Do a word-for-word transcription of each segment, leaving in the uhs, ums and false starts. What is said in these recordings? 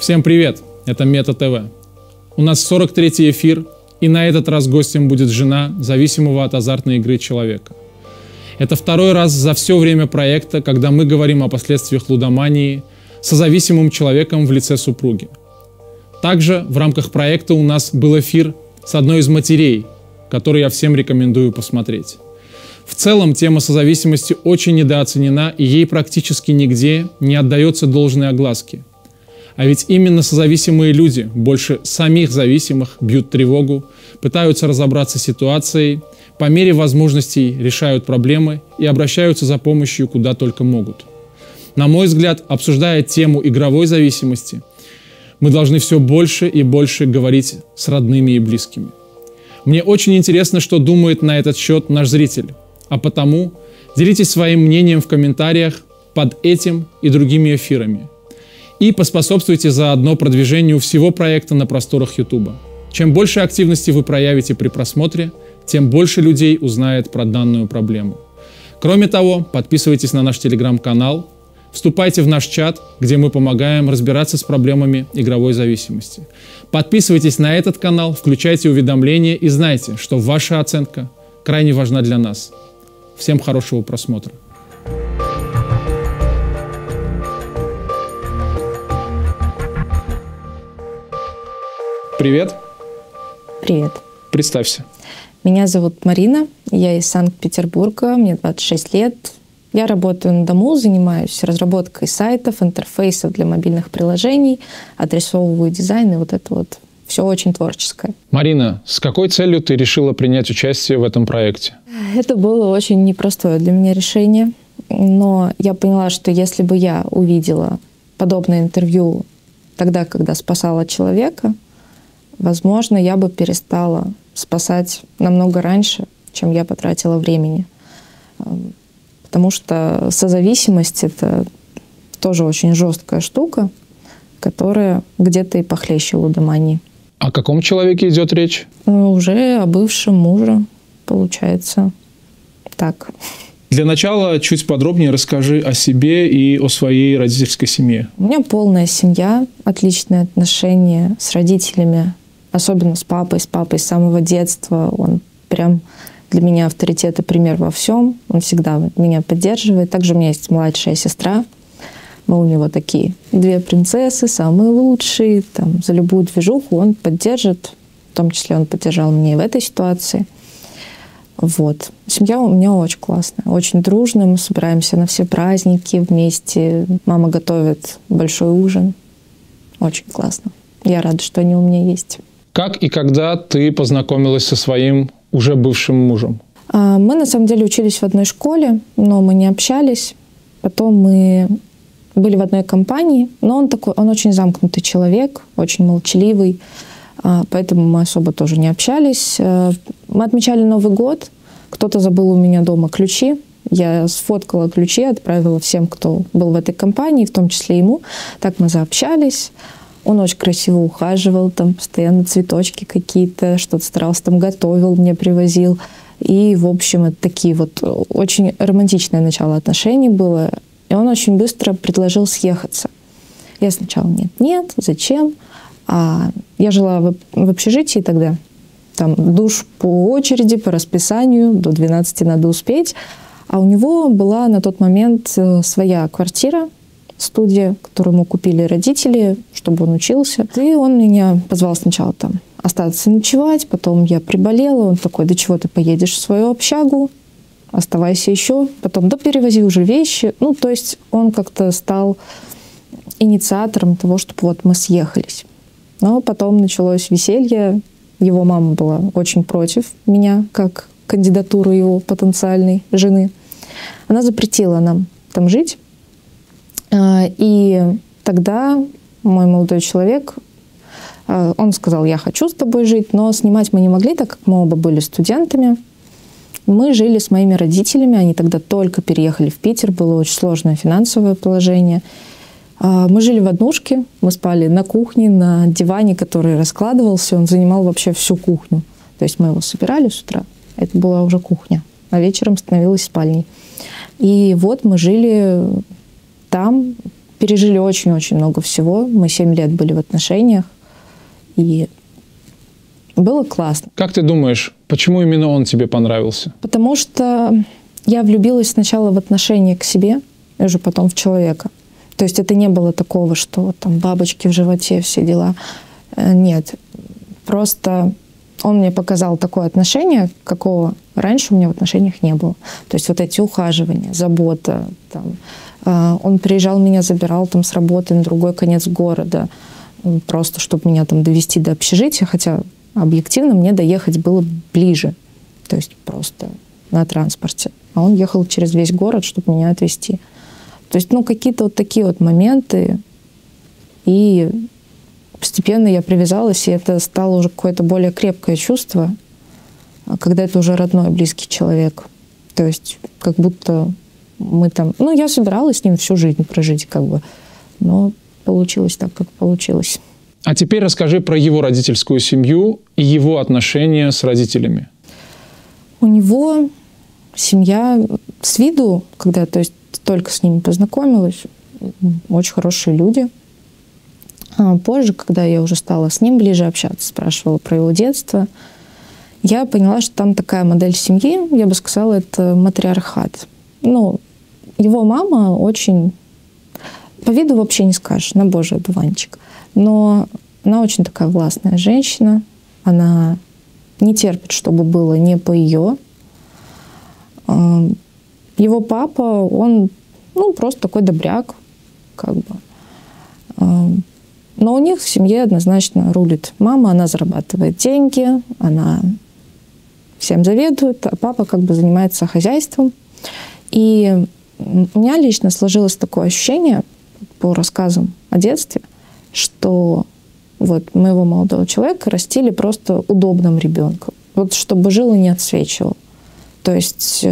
Всем привет! Это Мета ТВ. У нас сорок третий эфир, и на этот раз гостем будет жена зависимого от азартной игры человека. Это второй раз за все время проекта, когда мы говорим о последствиях лудомании со зависимым человеком в лице супруги. Также в рамках проекта у нас был эфир с одной из матерей, который я всем рекомендую посмотреть. В целом тема созависимости очень недооценена, и ей практически нигде не отдается должной огласки. А ведь именно созависимые люди, больше самих зависимых, бьют тревогу, пытаются разобраться с ситуацией, по мере возможностей решают проблемы и обращаются за помощью куда только могут. На мой взгляд, обсуждая тему игровой зависимости, мы должны все больше и больше говорить с родными и близкими. Мне очень интересно, что думает на этот счет наш зритель, а потому делитесь своим мнением в комментариях под этим и другими эфирами. И поспособствуйте заодно продвижению всего проекта на просторах Ютуба. Чем больше активности вы проявите при просмотре, тем больше людей узнает про данную проблему. Кроме того, подписывайтесь на наш телеграм-канал, вступайте в наш чат, где мы помогаем разбираться с проблемами игровой зависимости. Подписывайтесь на этот канал, включайте уведомления и знайте, что ваша оценка крайне важна для нас. Всем хорошего просмотра. Привет. Привет. Представься. Меня зовут Марина, я из Санкт-Петербурга, мне двадцать шесть лет. Я работаю на дому, занимаюсь разработкой сайтов, интерфейсов для мобильных приложений, отрисовываю дизайн и вот это вот все очень творческое. Марина, с какой целью ты решила принять участие в этом проекте? Это было очень непростое для меня решение, но я поняла, что если бы я увидела подобное интервью тогда, когда спасала человека, возможно, я бы перестала спасать намного раньше, чем я потратила времени. Потому что созависимость — это тоже очень жесткая штука, которая где-то и похлеще лудомании. О каком человеке идет речь? Уже о бывшем муже, получается. Так. Для начала чуть подробнее расскажи о себе и о своей родительской семье. У меня полная семья, отличные отношения с родителями, особенно с папой. С папой с самого детства. Он прям для меня авторитет и пример во всем. Он всегда меня поддерживает. Также у меня есть младшая сестра. Мы у него такие две принцессы, самые лучшие. Там, за любую движуху он поддержит. В том числе он поддержал меня и в этой ситуации. Вот. Семья у меня очень классная, очень дружная. Мы собираемся на все праздники вместе. Мама готовит большой ужин. Очень классно. Я рада, что они у меня есть. Как и когда ты познакомилась со своим уже бывшим мужем? Мы, на самом деле, учились в одной школе, но мы не общались. Потом мы были в одной компании, но он такой, он очень замкнутый человек, очень молчаливый, поэтому мы особо тоже не общались. Мы отмечали Новый год, кто-то забыл у меня дома ключи, я сфоткала ключи, отправила всем, кто был в этой компании, в том числе ему. Так мы заобщались. Он очень красиво ухаживал, там постоянно цветочки какие-то, что-то старался там готовил, мне привозил. И, в общем, это такие вот очень романтичное начало отношений было. И он очень быстро предложил съехаться. Я сначала нет-нет, зачем? А я жила в, в общежитии тогда. Там душ по очереди, по расписанию, до двенадцати надо успеть. А у него была на тот момент своя квартира, студия, которую мы купили родители, чтобы он учился. И он меня позвал сначала там остаться ночевать, потом я приболела. Он такой: да чего ты поедешь в свою общагу? Оставайся еще. Потом: да перевози уже вещи. Ну, то есть он как-то стал инициатором того, чтобы вот мы съехались. Но потом началось веселье. Его мама была очень против меня, как кандидатуру его потенциальной жены. Она запретила нам там жить. И тогда мой молодой человек, он сказал: я хочу с тобой жить, но снимать мы не могли, так как мы оба были студентами. Мы жили с моими родителями, они тогда только переехали в Питер, было очень сложное финансовое положение. Мы жили в однушке, мы спали на кухне, на диване, который раскладывался, он занимал вообще всю кухню. То есть мы его собирали с утра, это была уже кухня, а вечером становилась спальней. И вот мы жили там пережили очень-очень много всего. Мы семь лет были в отношениях, и было классно. Как ты думаешь, почему именно он тебе понравился? Потому что я влюбилась сначала в отношение к себе, и уже потом в человека. То есть это не было такого, что там бабочки в животе, все дела. Нет. Просто он мне показал такое отношение, какого раньше у меня в отношениях не было. То есть вот эти ухаживания, забота. Там. Он приезжал, меня забирал там с работы на другой конец города, просто чтобы меня там довести до общежития, хотя объективно мне доехать было ближе. То есть просто на транспорте. А он ехал через весь город, чтобы меня отвезти. То есть, ну, какие-то вот такие вот моменты. И постепенно я привязалась, и это стало уже какое-то более крепкое чувство, когда это уже родной, близкий человек. То есть, как будто мы там... Ну, я собиралась с ним всю жизнь прожить, как бы. Но получилось так, как получилось. А теперь расскажи про его родительскую семью и его отношения с родителями. У него семья с виду, когда, то есть, только с ними познакомилась, очень хорошие люди. А позже, когда я уже стала с ним ближе общаться, спрашивала про его детство, я поняла, что там такая модель семьи, я бы сказала, это матриархат. Ну, его мама очень... По виду вообще не скажешь, на божий одуванчик. Но она очень такая властная женщина, она не терпит, чтобы было не по ее. Его папа, он, ну, просто такой добряк, как бы. Но у них в семье однозначно рулит мама, она зарабатывает деньги, она всем заведует, а папа как бы занимается хозяйством. И у меня лично сложилось такое ощущение по рассказам о детстве, что вот моего молодого человека растили просто удобным ребенком. Вот чтобы жил и не отсвечивал. То есть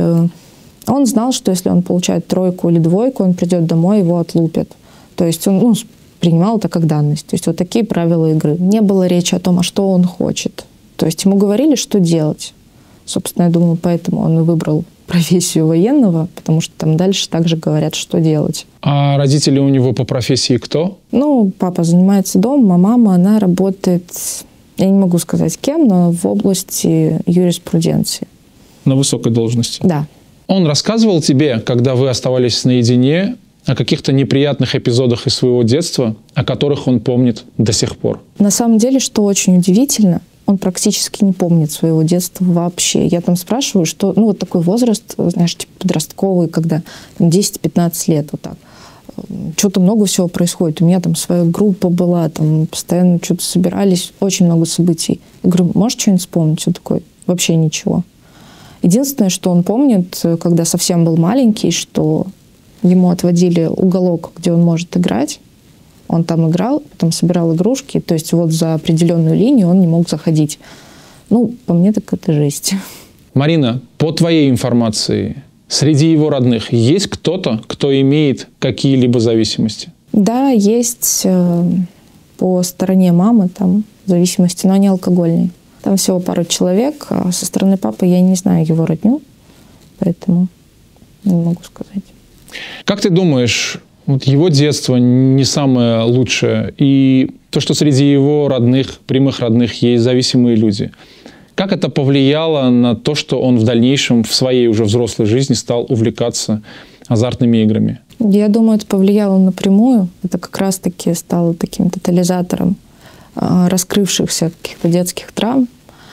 он знал, что если он получает тройку или двойку, он придет домой, его отлупят. То есть он, ну, принимал это как данность. То есть вот такие правила игры. Не было речи о том, а что он хочет. То есть ему говорили, что делать. Собственно, я думаю, поэтому он и выбрал профессию военного, потому что там дальше также говорят, что делать. А родители у него по профессии кто? Ну, папа занимается домом, а мама, она работает, я не могу сказать кем, но в области юриспруденции. На высокой должности? Да. Он рассказывал тебе, когда вы оставались наедине, о каких-то неприятных эпизодах из своего детства, о которых он помнит до сих пор? На самом деле, что очень удивительно, он практически не помнит своего детства вообще. Я там спрашиваю, что, ну, вот такой возраст, знаешь, типа подростковый, когда десять-пятнадцать лет, вот так. Что-то много всего происходит. У меня там своя группа была, там постоянно что-то собирались, очень много событий. Я говорю, можешь что-нибудь вспомнить? Что такое? Вообще ничего. Единственное, что он помнит, когда совсем был маленький, что ему отводили уголок, где он может играть. Он там играл, потом собирал игрушки. То есть вот за определенную линию он не мог заходить. Ну, по мне, так это жесть. Марина, по твоей информации, среди его родных есть кто-то, кто имеет какие-либо зависимости? Да, есть э, по стороне мамы там зависимости, но они алкогольные. Там всего пару человек. А со стороны папы я не знаю его родню, поэтому не могу сказать. Как ты думаешь, вот его детство не самое лучшее, и то, что среди его родных, прямых родных есть зависимые люди, как это повлияло на то, что он в дальнейшем в своей уже взрослой жизни стал увлекаться азартными играми? Я думаю, это повлияло напрямую. Это как раз-таки стало таким тотализатором раскрывшихся каких-то детских травм.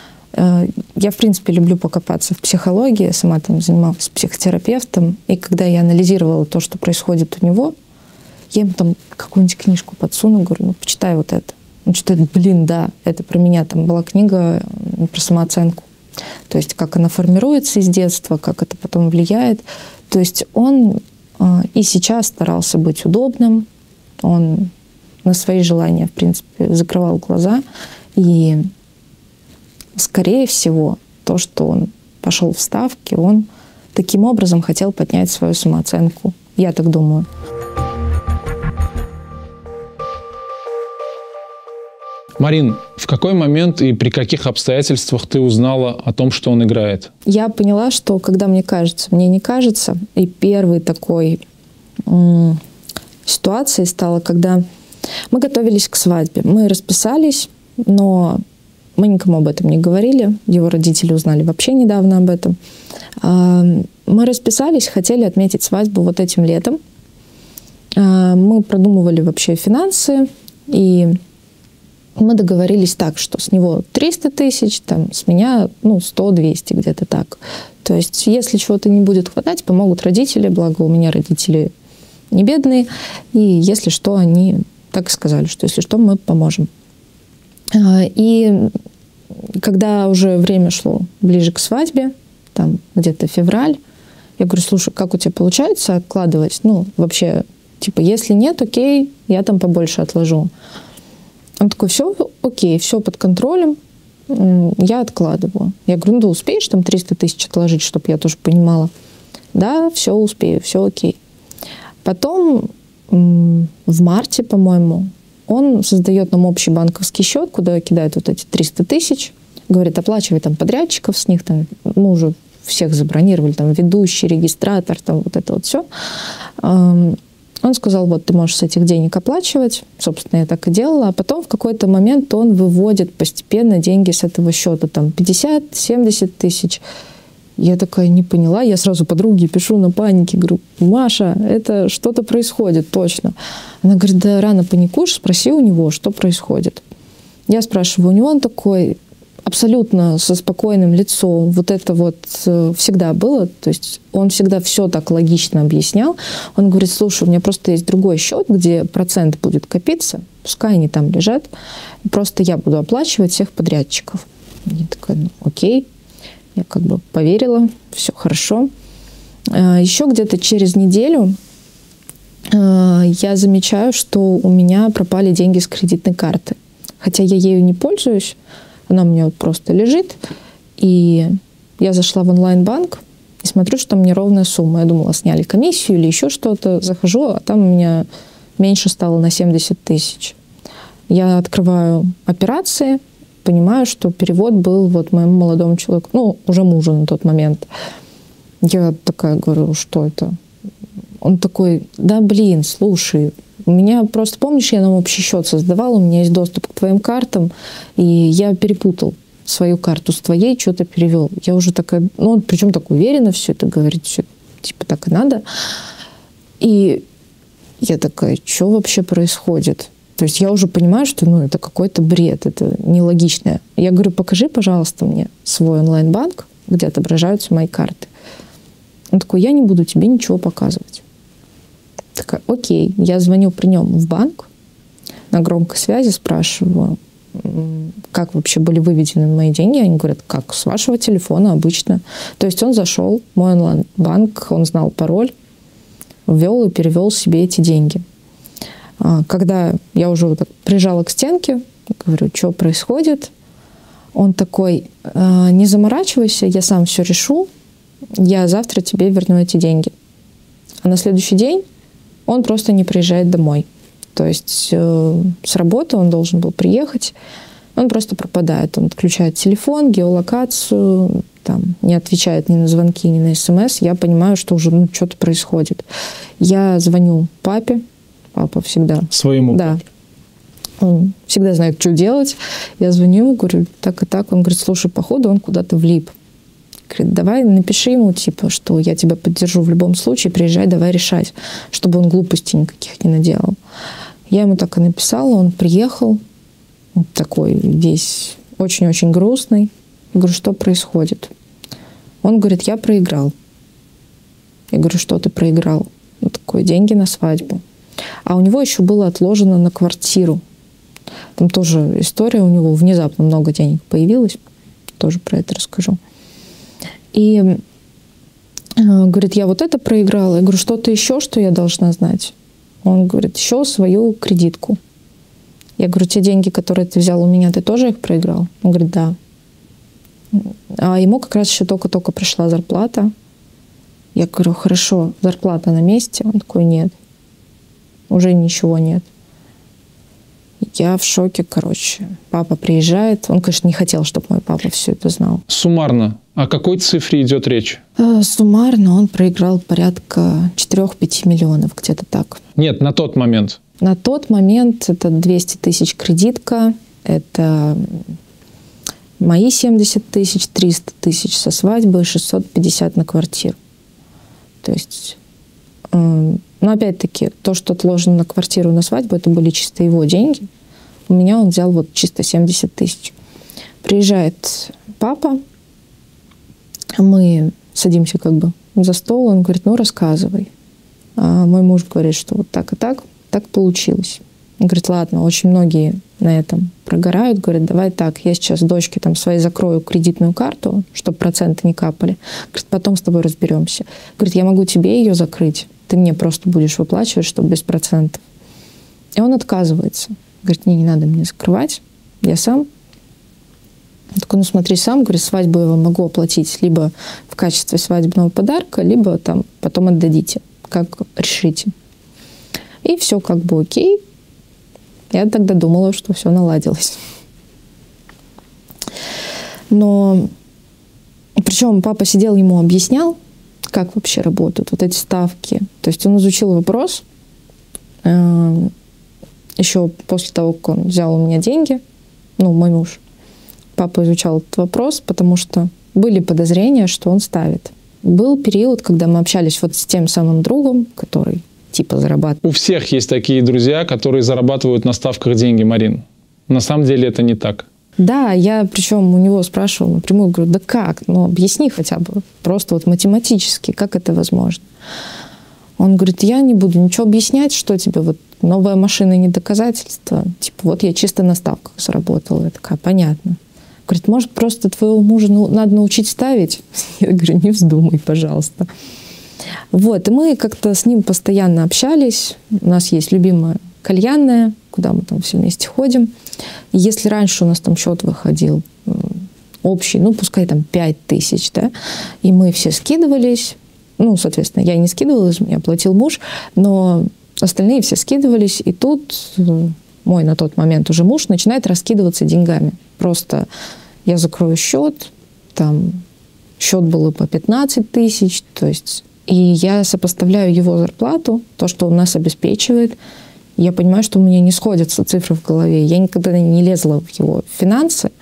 Я, в принципе, люблю покопаться в психологии. Я сама там занималась психотерапевтом. И когда я анализировала то, что происходит у него, я ему там какую-нибудь книжку подсуну, говорю, ну, почитай вот это. Он читает, блин, да, это про меня. Там была книга про самооценку. То есть как она формируется из детства, как это потом влияет. То есть он и сейчас старался быть удобным. Он на свои желания, в принципе, закрывал глаза. И, скорее всего, то, что он пошел в ставки, он таким образом хотел поднять свою самооценку. Я так думаю. Марин, в какой момент и при каких обстоятельствах ты узнала о том, что он играет? Я поняла, что когда мне кажется, мне не кажется, и первый такой м- ситуацией стало, когда мы готовились к свадьбе. Мы расписались, но мы никому об этом не говорили. Его родители узнали вообще недавно об этом. Мы расписались, хотели отметить свадьбу вот этим летом. Мы продумывали вообще финансы, и мы договорились так, что с него триста тысяч, там, с меня ну, сто-двести, где-то так. То есть, если чего-то не будет хватать, помогут родители, благо у меня родители не бедные, и если что, они так и сказали, что если что, мы поможем. И когда уже время шло ближе к свадьбе, там где-то февраль, я говорю, слушай, как у тебя получается откладывать? Ну, вообще, типа, если нет, окей, я там побольше отложу. Он такой, все окей, все под контролем, я откладываю. Я говорю, ну, ты успеешь там триста тысяч отложить, чтобы я тоже понимала? Да, все успею, все окей. Потом в марте, по-моему, он создает нам общий банковский счет, куда кидает вот эти триста тысяч, говорит, оплачивай там подрядчиков, с них там, мы уже всех забронировали, там ведущий, регистратор, там вот это вот все. Он сказал, вот ты можешь с этих денег оплачивать. Собственно, я так и делала. А потом в какой-то момент он выводит постепенно деньги с этого счета. Там пятьдесят-семьдесят тысяч. Я такая не поняла. Я сразу подруге пишу на панике. Говорю, Маша, это что-то происходит точно. Она говорит, да рано паникуешь, спроси у него, что происходит. Я спрашиваю у него, он такой абсолютно со спокойным лицом. Вот это вот всегда было. То есть он всегда все так логично объяснял. Он говорит, слушай, у меня просто есть другой счет, где процент будет копиться. Пускай они там лежат. Просто я буду оплачивать всех подрядчиков. Я такая, ну, окей. Я как бы поверила. Все хорошо. Еще где-то через неделю я замечаю, что у меня пропали деньги с кредитной карты. Хотя я ею не пользуюсь. Она у меня вот просто лежит. И я зашла в онлайн-банк и смотрю, что там неровная сумма. Я думала, сняли комиссию или еще что-то. Захожу, а там у меня меньше стало на семьдесят тысяч. Я открываю операции, понимаю, что перевод был вот моему молодому человеку, ну, уже мужу на тот момент. Я такая говорю, что это? Он такой, да блин, слушай, у меня просто, помнишь, я нам общий счет создавала, у меня есть доступ к твоим картам, и я перепутал свою карту с твоей, что-то перевел. Я уже такая, ну, он причем так уверенно все это говорит, все типа так и надо. И я такая, что вообще происходит? То есть я уже понимаю, что ну, это какой-то бред, это нелогично. Я говорю, покажи, пожалуйста, мне свой онлайн-банк, где отображаются мои карты. Он такой, я не буду тебе ничего показывать. Такая, окей, я звоню при нем в банк, на громкой связи спрашиваю, как вообще были выведены мои деньги. Они говорят, как, с вашего телефона обычно. То есть он зашел в мой онлайн-банк, он знал пароль, ввел и перевел себе эти деньги. Когда я уже вот так прижала к стенке, говорю, что происходит, он такой, не заморачивайся, я сам все решу, я завтра тебе верну эти деньги. А на следующий день он просто не приезжает домой. То есть э, с работы он должен был приехать, он просто пропадает. Он отключает телефон, геолокацию, там, не отвечает ни на звонки, ни на смс. Я понимаю, что уже ну, что-то происходит. Я звоню папе. Папа всегда... Своему? Да. Он всегда знает, что делать. Я звоню ему, говорю, так и так. Он говорит, слушай, походу он куда-то влип. Говорит, давай напиши ему, типа, что я тебя поддержу в любом случае, приезжай, давай решать, чтобы он глупостей никаких не наделал. Я ему так и написала, он приехал, вот такой весь очень-очень грустный. Я говорю, что происходит? Он говорит, я проиграл. Я говорю, что ты проиграл? Он такой, деньги на свадьбу. А у него еще было отложено на квартиру. Там тоже история, у него внезапно много денег появилось. Тоже про это расскажу. И э, говорит, я вот это проиграла. Я говорю, что-то еще, что я должна знать? Он говорит, еще свою кредитку. Я говорю, те деньги, которые ты взял у меня, ты тоже их проиграл? Он говорит, да. А ему как раз еще только-только пришла зарплата. Я говорю, хорошо, зарплата на месте? Он такой, нет. Уже ничего нет. Я в шоке, короче. Папа приезжает. Он, конечно, не хотел, чтобы мой папа все это знал. Суммарно, о какой цифре идет речь? Э, суммарно он проиграл порядка четыре-пять миллионов, где-то так. Нет, на тот момент. На тот момент это двести тысяч кредитка, это мои семьдесят тысяч, триста тысяч со свадьбы, шестьсот пятьдесят на квартиру. То есть, э, но опять-таки, то, что отложено на квартиру, на свадьбу, это были чисто его деньги. У меня он взял вот чисто семьдесят тысяч. Приезжает папа, мы садимся как бы за стол, он говорит, ну рассказывай. А мой муж говорит, что вот так и так, так получилось. Он говорит, ладно, очень многие на этом прогорают. Говорит, давай так, я сейчас дочке там своей закрою кредитную карту, чтобы проценты не капали. Говорит, потом с тобой разберемся. Говорит, я могу тебе ее закрыть, ты мне просто будешь выплачивать, чтобы без процентов. И он отказывается. Говорит, не, не надо мне закрывать, я сам. Он такой, ну смотри сам, говорит, свадьбу я вам могу оплатить либо в качестве свадебного подарка, либо там потом отдадите, как решите. И все как бы окей. Я тогда думала, что все наладилось. Но причем папа сидел, ему объяснял, как вообще работают вот эти ставки. То есть он изучил вопрос э, еще после того, как он взял у меня деньги, ну, мой муж. Папа изучал этот вопрос, потому что были подозрения, что он ставит. Был период, когда мы общались вот с тем самым другом, который типа зарабатывает. У всех есть такие друзья, которые зарабатывают на ставках деньги, Марин. На самом деле это не так. Да, я причем у него спрашивала напрямую, говорю, да как? Ну, объясни хотя бы, просто вот математически, как это возможно? Он говорит, я не буду ничего объяснять, что тебе вот новая машина не доказательство. Типа, вот я чисто на ставках заработала. Я такая, понятно. Говорит, может, просто твоего мужа надо научить ставить? Я говорю, не вздумай, пожалуйста. Вот, и мы как-то с ним постоянно общались. У нас есть любимая кальянная, куда мы там все вместе ходим. И если раньше у нас там счет выходил общий, ну, пускай там пять тысяч, да, и мы все скидывались, ну, соответственно, я не скидывалась, мне платил муж, но остальные все скидывались, и тут мой на тот момент уже муж начинает раскидываться деньгами. Просто я закрою счет, там счет был по пятнадцать тысяч, то есть, и я сопоставляю его зарплату, то, что он нас обеспечивает, я понимаю, что у меня не сходятся цифры в голове. Я никогда не лезла в его финансы,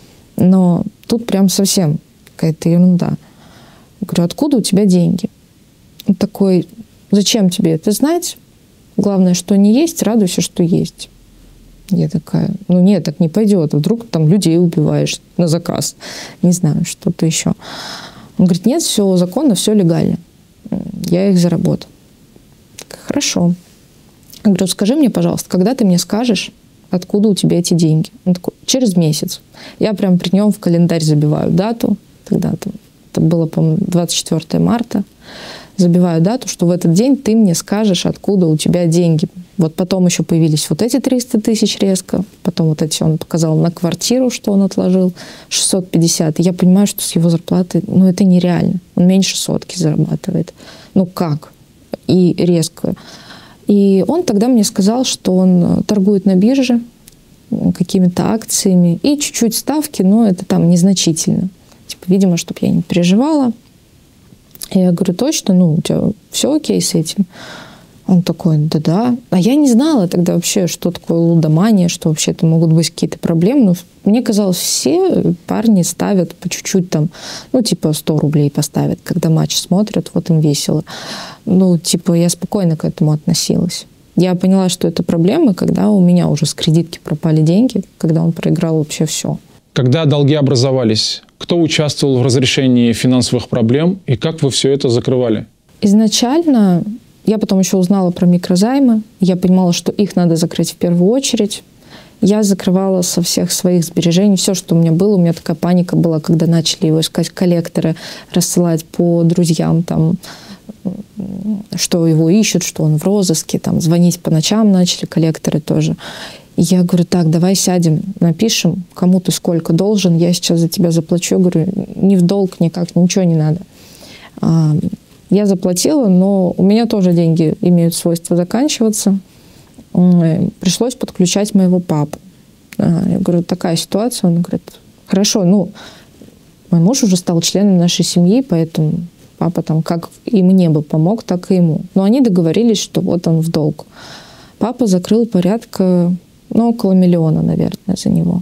но тут прям совсем какая-то ерунда. Я говорю, откуда у тебя деньги? Он такой, зачем тебе это знать? Главное, что не есть, радуйся, что есть. Я такая, ну нет, так не пойдет. Вдруг там людей убиваешь на заказ. Не знаю, что-то еще. Он говорит, нет, все законно, все легально. Я их заработал. Так, хорошо. Я говорю, скажи мне, пожалуйста, когда ты мне скажешь, откуда у тебя эти деньги? Он такой, через месяц. Я прям при нем в календарь забиваю дату. Тогда там, это было, по-моему, двадцать четвёртое марта. Забиваю дату, что в этот день ты мне скажешь, откуда у тебя деньги. Вот потом еще появились вот эти триста тысяч резко. Потом вот эти он показал на квартиру, что он отложил, шестьсот пятьдесят. И я понимаю, что с его зарплаты, ну, это нереально. Он меньше сотки зарабатывает. Ну, как? И резко. И он тогда мне сказал, что он торгует на бирже какими-то акциями и чуть-чуть ставки, но это там незначительно. Типа, видимо, чтобы я не переживала. И я говорю, точно, ну, у тебя все окей с этим? Он такой, да-да. А я не знала тогда вообще, что такое лудомания, что вообще это могут быть какие-то проблемы. Но мне казалось, все парни ставят по чуть-чуть там, ну, типа сто рублей поставят, когда матч смотрят, вот им весело. Ну, типа, я спокойно к этому относилась. Я поняла, что это проблема, когда у меня уже с кредитки пропали деньги, когда он проиграл вообще все. Когда долги образовались, кто участвовал в разрешении финансовых проблем и как вы все это закрывали? Изначально я потом еще узнала про микрозаймы. Я понимала, что их надо закрыть в первую очередь. Я закрывала со всех своих сбережений все, что у меня было. У меня такая паника была, когда начали его искать коллекторы, рассылать по друзьям, там, что его ищут, что он в розыске, там, звонить по ночам начали коллекторы тоже. И я говорю, так, давай сядем, напишем, кому ты сколько должен, я сейчас за тебя заплачу. Я говорю, ни в долг никак, ничего не надо. Я заплатила, но у меня тоже деньги имеют свойство заканчиваться. Пришлось подключать моего папу. Я говорю, такая ситуация. Он говорит, хорошо, ну, мой муж уже стал членом нашей семьи, поэтому папа там как и мне бы помог, так и ему. Но они договорились, что вот он в долг. Папа закрыл порядка, ну, около миллиона, наверное, за него.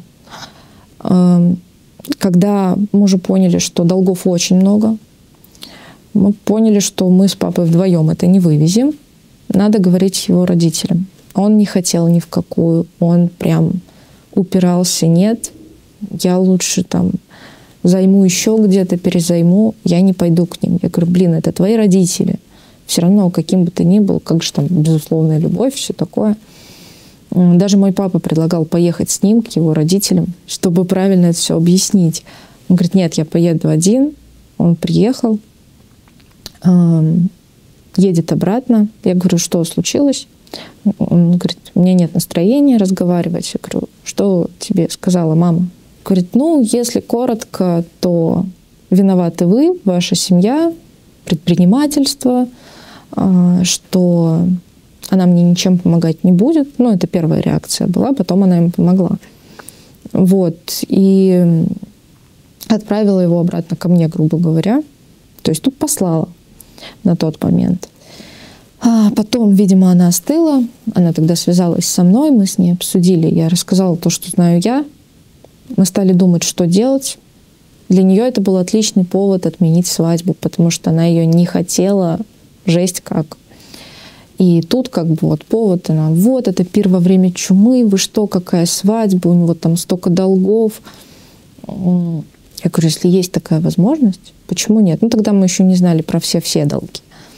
Когда мы уже поняли, что долгов очень много, мы поняли, что мы с папой вдвоем это не вывезем, надо говорить его родителям. Он не хотел ни в какую, он прям упирался, нет, я лучше там займу еще где-то, перезайму, я не пойду к ним. Я говорю, блин, это твои родители. Все равно, каким бы ты ни был, как же там безусловная любовь, все такое. Даже мой папа предлагал поехать с ним к его родителям, чтобы правильно это все объяснить. Он говорит, нет, я поеду один. Он приехал, едет обратно. Я говорю, что случилось? Он говорит, у меня нет настроения разговаривать. Я говорю, что тебе сказала мама? Говорит, ну, если коротко, то виноваты вы, ваша семья, предпринимательство, что она мне ничем помогать не будет. Ну, это первая реакция была, потом она им помогла. Вот. И отправила его обратно ко мне, грубо говоря. То есть тут послала на тот момент. А потом, видимо, она остыла. Она тогда связалась со мной, мы с ней обсудили. Я рассказала то, что знаю я. Мы стали думать, что делать. Для нее это был отличный повод отменить свадьбу, потому что она ее не хотела, жесть как. И тут как бы вот повод, она, вот, это пир во время чумы, вы что, какая свадьба, у него там столько долгов. Я говорю, если есть такая возможность, почему нет? Ну, тогда мы еще не знали про все-все долги.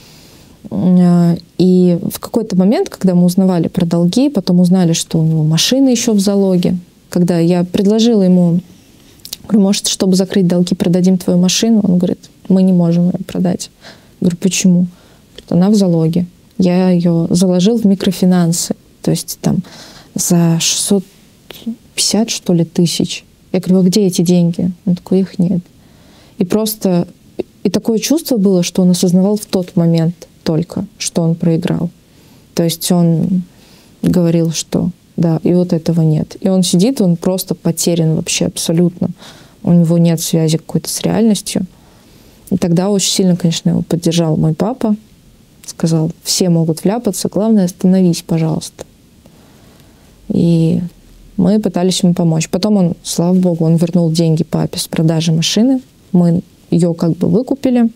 И в какой-то момент, когда мы узнавали про долги, потом узнали, что у него машина еще в залоге, когда я предложила ему, говорю, может, чтобы закрыть долги, продадим твою машину? Он говорит, мы не можем ее продать. Я говорю, почему? Говорит, она в залоге. Я ее заложил в микрофинансы, то есть там за шестьсот пятьдесят, что ли, тысяч. Я говорю, а где эти деньги? Он такой, их нет. И просто, и такое чувство было, что он осознавал в тот момент только, что он проиграл. То есть он говорил, что да, и вот этого нет. И он сидит, он просто потерян вообще абсолютно. У него нет связи какой-то с реальностью. И тогда очень сильно, конечно, его поддержал мой папа. Сказал, все могут вляпаться, главное, остановись, пожалуйста. И мы пытались ему помочь. Потом он, слава богу, он вернул деньги папе с продажи машины. Мы ее как бы выкупили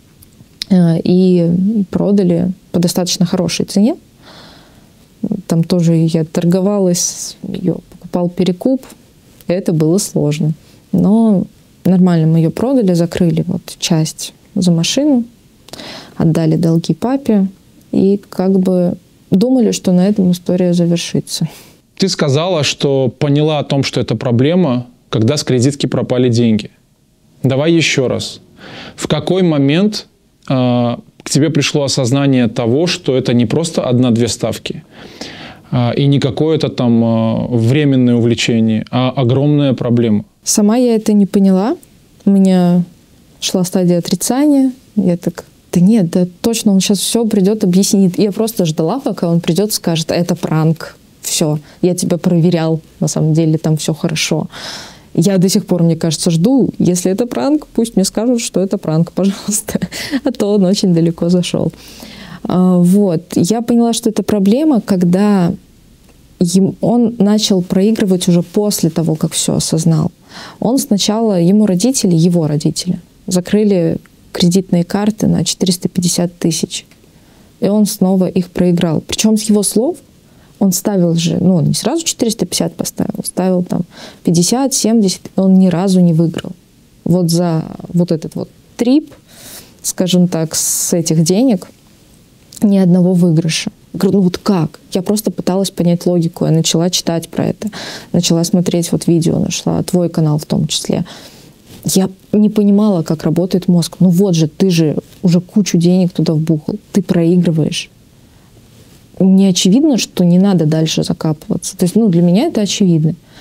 и продали по достаточно хорошей цене. Там тоже я торговалась, ее покупал перекуп. Это было сложно. Но нормально мы ее продали, закрыли вот часть за машину, отдали долги папе и как бы думали, что на этом история завершится. Ты сказала, что поняла о том, что это проблема, когда с кредитки пропали деньги. Давай еще раз. В какой момент э, к тебе пришло осознание того, что это не просто одна-две ставки э, и не какое-то там э, временное увлечение, а огромная проблема? Сама я это не поняла. У меня шла стадия отрицания. Я так, да нет, да точно, он сейчас все придет, объяснит. И я просто ждала, пока он придет и скажет, это пранк. Все, я тебя проверял, на самом деле там все хорошо. Я до сих пор, мне кажется, жду. Если это пранк, пусть мне скажут, что это пранк, пожалуйста. А то он очень далеко зашел. Вот. Я поняла, что это проблема, когда он начал проигрывать уже после того, как все осознал. Он сначала, ему родители, его родители, закрыли кредитные карты на четыреста пятьдесят тысяч. И он снова их проиграл. Причем с его слов он ставил же, ну, он не сразу четыреста пятьдесят поставил, ставил там пятьдесят, семьдесят, и он ни разу не выиграл. Вот за вот этот вот трип, скажем так, с этих денег ни одного выигрыша. Я говорю, ну вот как? Я просто пыталась понять логику, я начала читать про это, начала смотреть вот видео, нашла твой канал в том числе. Я не понимала, как работает мозг. Ну вот же, ты же уже кучу денег туда вбухал, ты проигрываешь. Не очевидно, что не надо дальше закапываться. То есть, ну, для меня это очевидно.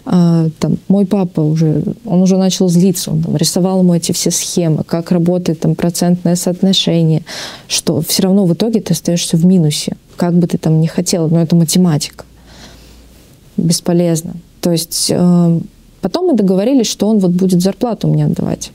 А, там, мой папа уже, он уже начал злиться, он там, рисовал ему эти все схемы, как работает там процентное соотношение, что все равно в итоге ты остаешься в минусе, как бы ты там ни хотела, но это математика. Бесполезно. То есть э, потом мы договорились, что он вот будет зарплату мне отдавать.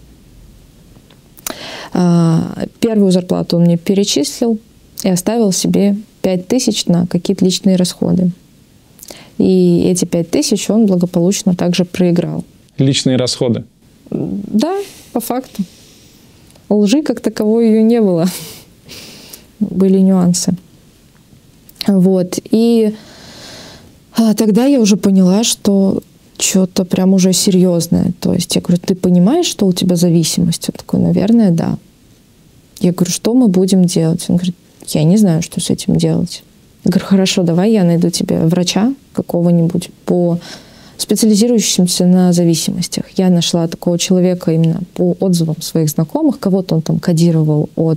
Э, первую зарплату он мне перечислил и оставил себе пять тысяч на какие-то личные расходы. И эти пять тысяч он благополучно также проиграл. Личные расходы? Да, по факту. Лжи как таковой ее не было. Были нюансы. Вот. И а тогда я уже поняла, что что-то прям уже серьезное. То есть я говорю, ты понимаешь, что у тебя зависимость? Он такой, наверное, да. Я говорю, что мы будем делать? Он говорит, я не знаю, что с этим делать. Я говорю, хорошо, давай я найду тебе врача какого-нибудь по специализирующимся на зависимостях. Я нашла такого человека именно по отзывам своих знакомых. Кого-то он там кодировал от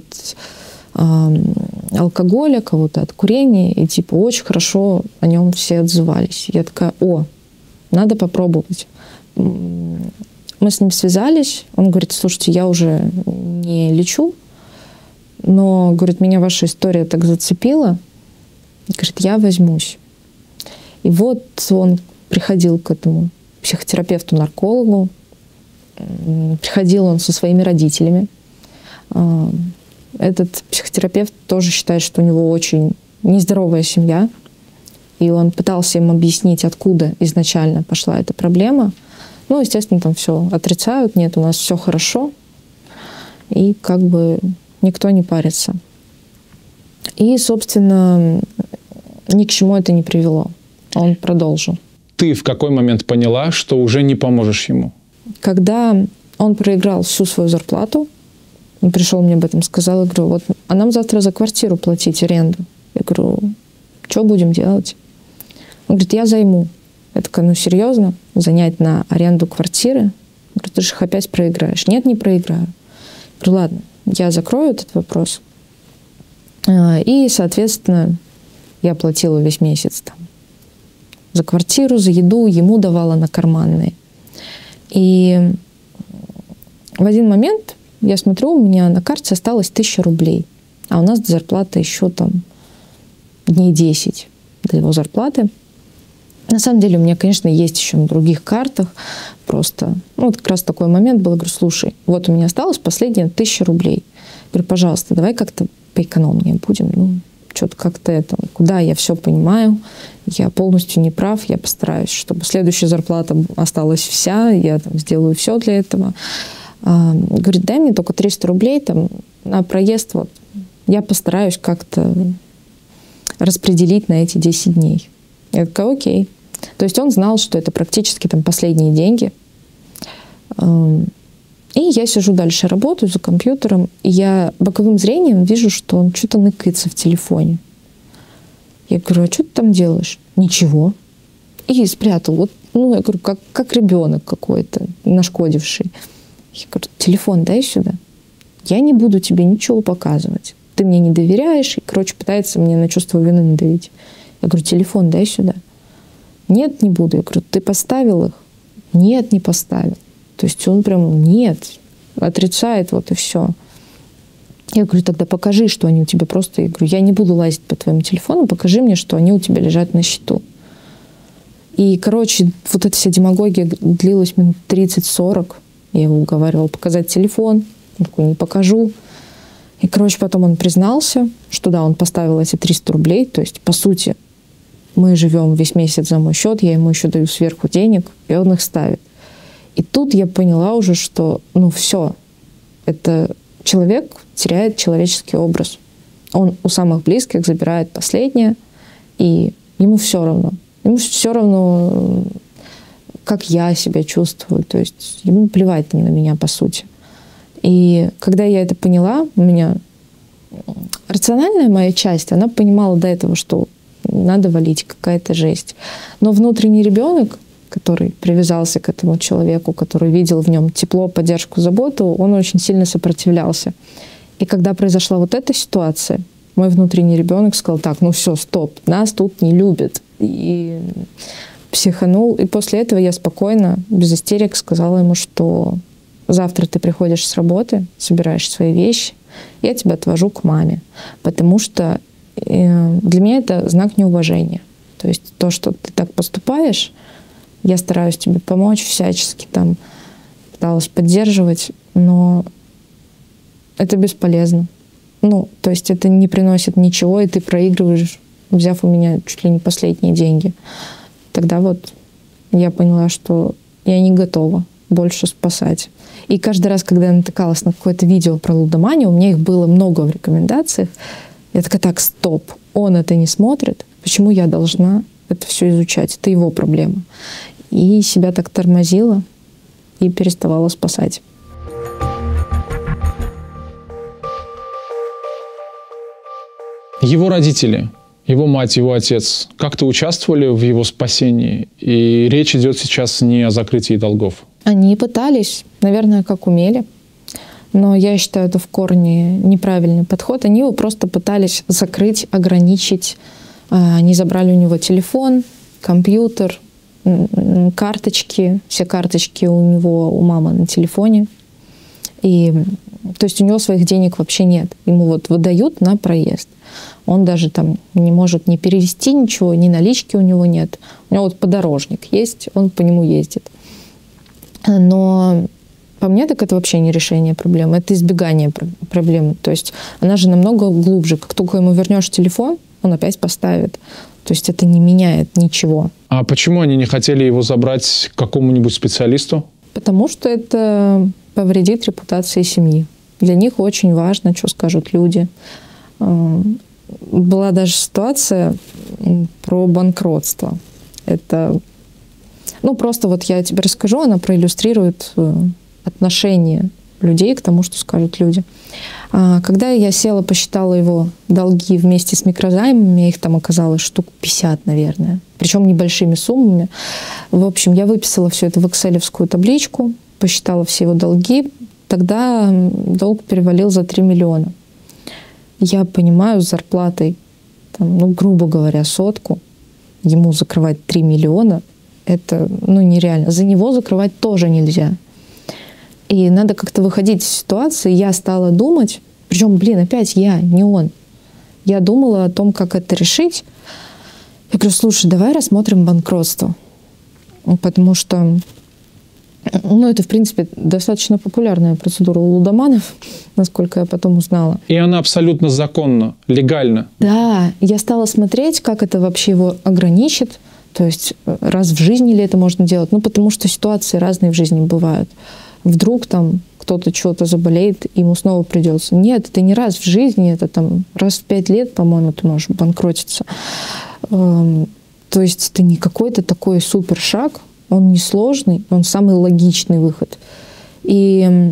алкоголя, кого-то от курения, и типа очень хорошо о нем все отзывались. Я такая, о, надо попробовать. Мы с ним связались, он говорит, слушайте, я уже не лечу, но, говорит, меня ваша история так зацепила, говорит, я возьмусь. И вот он приходил к этому психотерапевту-наркологу, приходил он со своими родителями. Этот психотерапевт тоже считает, что у него очень нездоровая семья, и он пытался им объяснить, откуда изначально пошла эта проблема. Ну, естественно, там все отрицают, нет, у нас все хорошо, и как бы никто не парится. И, собственно, ни к чему это не привело. Он продолжил. Ты в какой момент поняла, что уже не поможешь ему? Когда он проиграл всю свою зарплату, он пришел мне об этом сказал, я говорю, вот, а нам завтра за квартиру платить аренду. Я говорю, что будем делать? Он говорит, я займу. Я такая, ну серьезно? Занять на аренду квартиры? Я говорю, ты же их опять проиграешь. Нет, не проиграю. Я говорю, ладно, я закрою этот вопрос. И, соответственно, я платила весь месяц там за квартиру, за еду, ему давала на карманные. И в один момент я смотрю, у меня на карте осталось тысяча рублей, а у нас до зарплаты еще там дней десять до его зарплаты. На самом деле у меня, конечно, есть еще на других картах, просто, ну, вот как раз такой момент был, я говорю, слушай, вот у меня осталось последняя тысяча рублей. Я говорю, пожалуйста, давай как-то поэкономнее будем, ну, что-то как-то это, куда я все понимаю, я полностью не прав, я постараюсь, чтобы следующая зарплата осталась вся, я там сделаю все для этого. А, говорит, дай мне только триста рублей там на проезд, вот, я постараюсь как-то распределить на эти десять дней. Я такая, окей. То есть он знал, что это практически там последние деньги. И я сижу дальше, работаю за компьютером, и я боковым зрением вижу, что он что-то ныкается в телефоне. Я говорю, а что ты там делаешь? Ничего. И спрятал. Вот, ну, я говорю, как, как ребенок какой-то, нашкодивший. Я говорю, телефон дай сюда. Я не буду тебе ничего показывать. Ты мне не доверяешь. И, короче, пытается мне на чувство вины надавить. Я говорю, телефон дай сюда. Нет, не буду. Я говорю, ты поставил их? Нет, не поставил. То есть он прям, нет, отрицает, вот и все. Я говорю, тогда покажи, что они у тебя просто... Я говорю, я не буду лазить по твоему телефону, покажи мне, что они у тебя лежат на счету. И, короче, вот эта вся демагогия длилась минут тридцать-сорок. Я его уговаривала показать телефон. Он такой, не покажу. И, короче, потом он признался, что да, он поставил эти триста рублей. То есть, по сути, мы живем весь месяц за мой счет, я ему еще даю сверху денег, и он их ставит. И тут я поняла уже, что, ну, все, это человек теряет человеческий образ. Он у самых близких забирает последнее, и ему все равно. Ему все равно, как я себя чувствую. То есть ему плевать там на меня, по сути. И когда я это поняла, у меня рациональная моя часть, она понимала до этого, что надо валить, какая-то жесть. Но внутренний ребенок, который привязался к этому человеку, который видел в нем тепло, поддержку, заботу, он очень сильно сопротивлялся. И когда произошла вот эта ситуация, мой внутренний ребенок сказал, так, ну все, стоп, нас тут не любят. И психанул. И после этого я спокойно, без истерик сказала ему, что завтра ты приходишь с работы, собираешь свои вещи, я тебя отвожу к маме. Потому что для меня это знак неуважения. То есть то, что ты так поступаешь, я стараюсь тебе помочь всячески, там, пыталась поддерживать, но это бесполезно. Ну, то есть это не приносит ничего, и ты проигрываешь, взяв у меня чуть ли не последние деньги. Тогда вот я поняла, что я не готова больше спасать. И каждый раз, когда я натыкалась на какое-то видео про лудоманию, у меня их было много в рекомендациях, я такая, так, стоп, он это не смотрит, почему я должна это все изучать? Это его проблема. И себя так тормозила и переставала спасать. Его родители, его мать, его отец как-то участвовали в его спасении? И речь идет сейчас не о закрытии долгов. Они пытались, наверное, как умели. Но я считаю, это в корне неправильный подход. Они его просто пытались закрыть, ограничить. Они забрали у него телефон, компьютер, карточки. Все карточки у него, у мамы на телефоне. И, то есть у него своих денег вообще нет. Ему вот выдают на проезд. Он даже там не может ни перевести ничего, ни налички у него нет. У него вот подорожник есть, он по нему ездит. Но по мне так это вообще не решение проблемы, это избегание проблемы. То есть она же намного глубже. Как только ему вернешь телефон, он опять поставит. То есть это не меняет ничего. А почему они не хотели его забрать к какому-нибудь специалисту? Потому что это повредит репутации семьи. Для них очень важно, что скажут люди. Была даже ситуация про банкротство. Это, ну, просто вот я тебе расскажу, она проиллюстрирует отношение людей к тому, что скажут люди. Когда я села, посчитала его долги вместе с микрозаймами, их там оказалось штук пятьдесят, наверное, причем небольшими суммами. В общем, я выписала все это в экселевскую табличку, посчитала все его долги, тогда долг перевалил за три миллиона. Я понимаю, с зарплатой, там, ну, грубо говоря, сотку, ему закрывать три миллиона, это, ну, нереально. За него закрывать тоже нельзя. И надо как-то выходить из ситуации. Я стала думать, причем, блин, опять я, не он. Я думала о том, как это решить. Я говорю, слушай, давай рассмотрим банкротство. Потому что, ну, это, в принципе, достаточно популярная процедура у лудоманов, насколько я потом узнала. И она абсолютно законна, легальна. Да, я стала смотреть, как это вообще его ограничит. То есть раз в жизни ли это можно делать? Ну, потому что ситуации разные в жизни бывают. Вдруг там кто-то чего-то заболеет, ему снова придется. Нет, это не раз в жизни, это там раз в пять лет, по-моему, ты можешь банкротиться. То есть это не какой-то такой супер шаг, он несложный, он самый логичный выход. И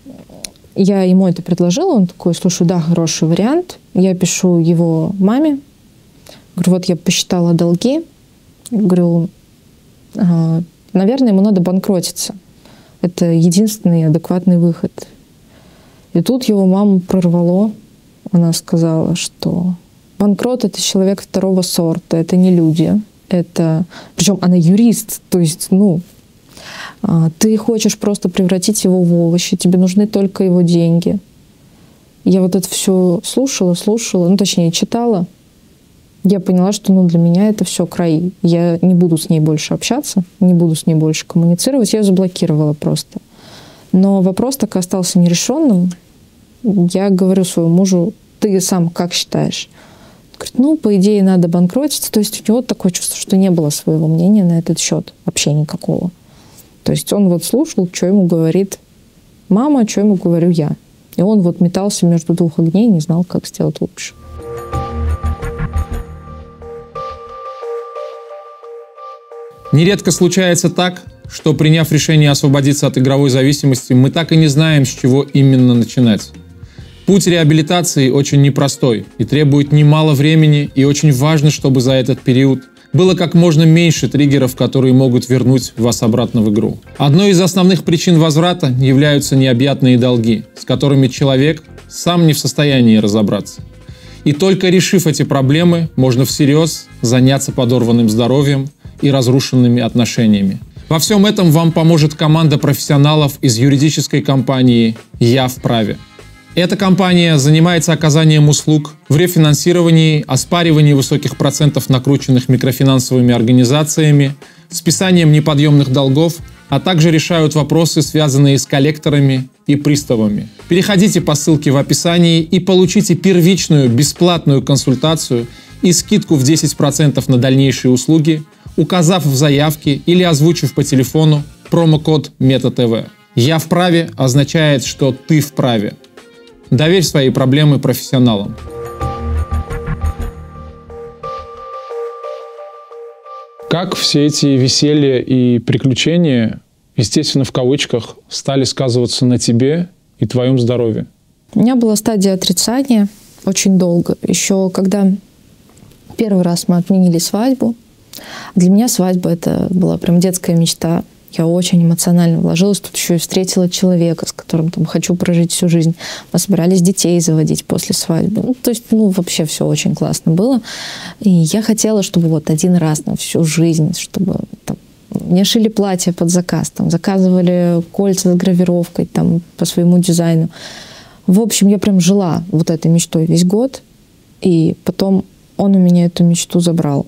я ему это предложила, он такой, слушай, да, хороший вариант. Я пишу его маме, говорю, вот я посчитала долги, говорю, наверное, ему надо банкротиться. Это единственный адекватный выход. И тут его маму прорвало. Она сказала, что банкрот — это человек второго сорта, это не люди. Это... Причем она юрист, то есть, ну, ты хочешь просто превратить его в овощи, тебе нужны только его деньги. Я вот это все слушала, слушала, ну, точнее, читала. Я поняла, что, ну, для меня это все край. Я не буду с ней больше общаться, не буду с ней больше коммуницировать. Я ее заблокировала просто. Но вопрос так и остался нерешенным. Я говорю своему мужу, ты сам как считаешь? Он говорит, ну, по идее, надо банкротиться. То есть у него такое чувство, что не было своего мнения на этот счет. Вообще никакого. То есть он вот слушал, что ему говорит мама, что ему говорю я. И он вот метался между двух огней, не знал, как сделать лучше. Нередко случается так, что, приняв решение освободиться от игровой зависимости, мы так и не знаем, с чего именно начинать. Путь реабилитации очень непростой и требует немало времени, и очень важно, чтобы за этот период было как можно меньше триггеров, которые могут вернуть вас обратно в игру. Одной из основных причин возврата являются необъятные долги, с которыми человек сам не в состоянии разобраться. И только решив эти проблемы, можно всерьез заняться подорванным здоровьем и разрушенными отношениями. Во всем этом вам поможет команда профессионалов из юридической компании «Я вправе». Эта компания занимается оказанием услуг в рефинансировании, оспаривании высоких процентов, накрученных микрофинансовыми организациями, списанием неподъемных долгов, а также решают вопросы, связанные с коллекторами и приставами. Переходите по ссылке в описании и получите первичную бесплатную консультацию и скидку в десять процентов на дальнейшие услуги, указав в заявке или озвучив по телефону промокод МЕТА-ТВ. «Я вправе» означает, что ты вправе. Доверь свои проблемы профессионалам. Как все эти веселья и приключения, естественно, в кавычках, стали сказываться на тебе и твоем здоровье? У меня была стадия отрицания очень долго. Еще когда первый раз мы отменили свадьбу, для меня свадьба — это была прям детская мечта. Я очень эмоционально вложилась. Тут еще и встретила человека, с которым там хочу прожить всю жизнь. Мы собирались детей заводить после свадьбы. Ну, то есть, ну, вообще все очень классно было. И я хотела, чтобы вот один раз на всю жизнь, чтобы там, мне шили платье под заказ, там, заказывали кольца с гравировкой там, по своему дизайну. В общем, я прям жила вот этой мечтой весь год. И потом он у меня эту мечту забрал.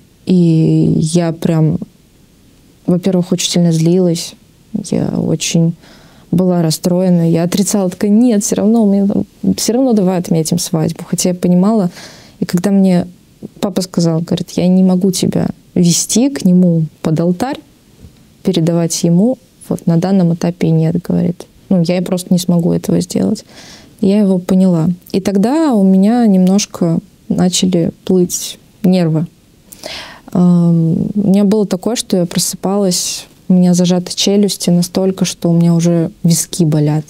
И я прям... Во-первых, очень сильно злилась, я очень была расстроена, я отрицала, такая, нет, все равно, у меня, все равно давай отметим свадьбу. Хотя я понимала, и когда мне папа сказал, говорит, я не могу тебя вести к нему под алтарь, передавать ему, вот на данном этапе нет, говорит. Ну, я просто не смогу этого сделать. Я его поняла. И тогда у меня немножко начали плыть нервы. У меня было такое, что я просыпалась, у меня зажаты челюсти настолько, что у меня уже виски болят.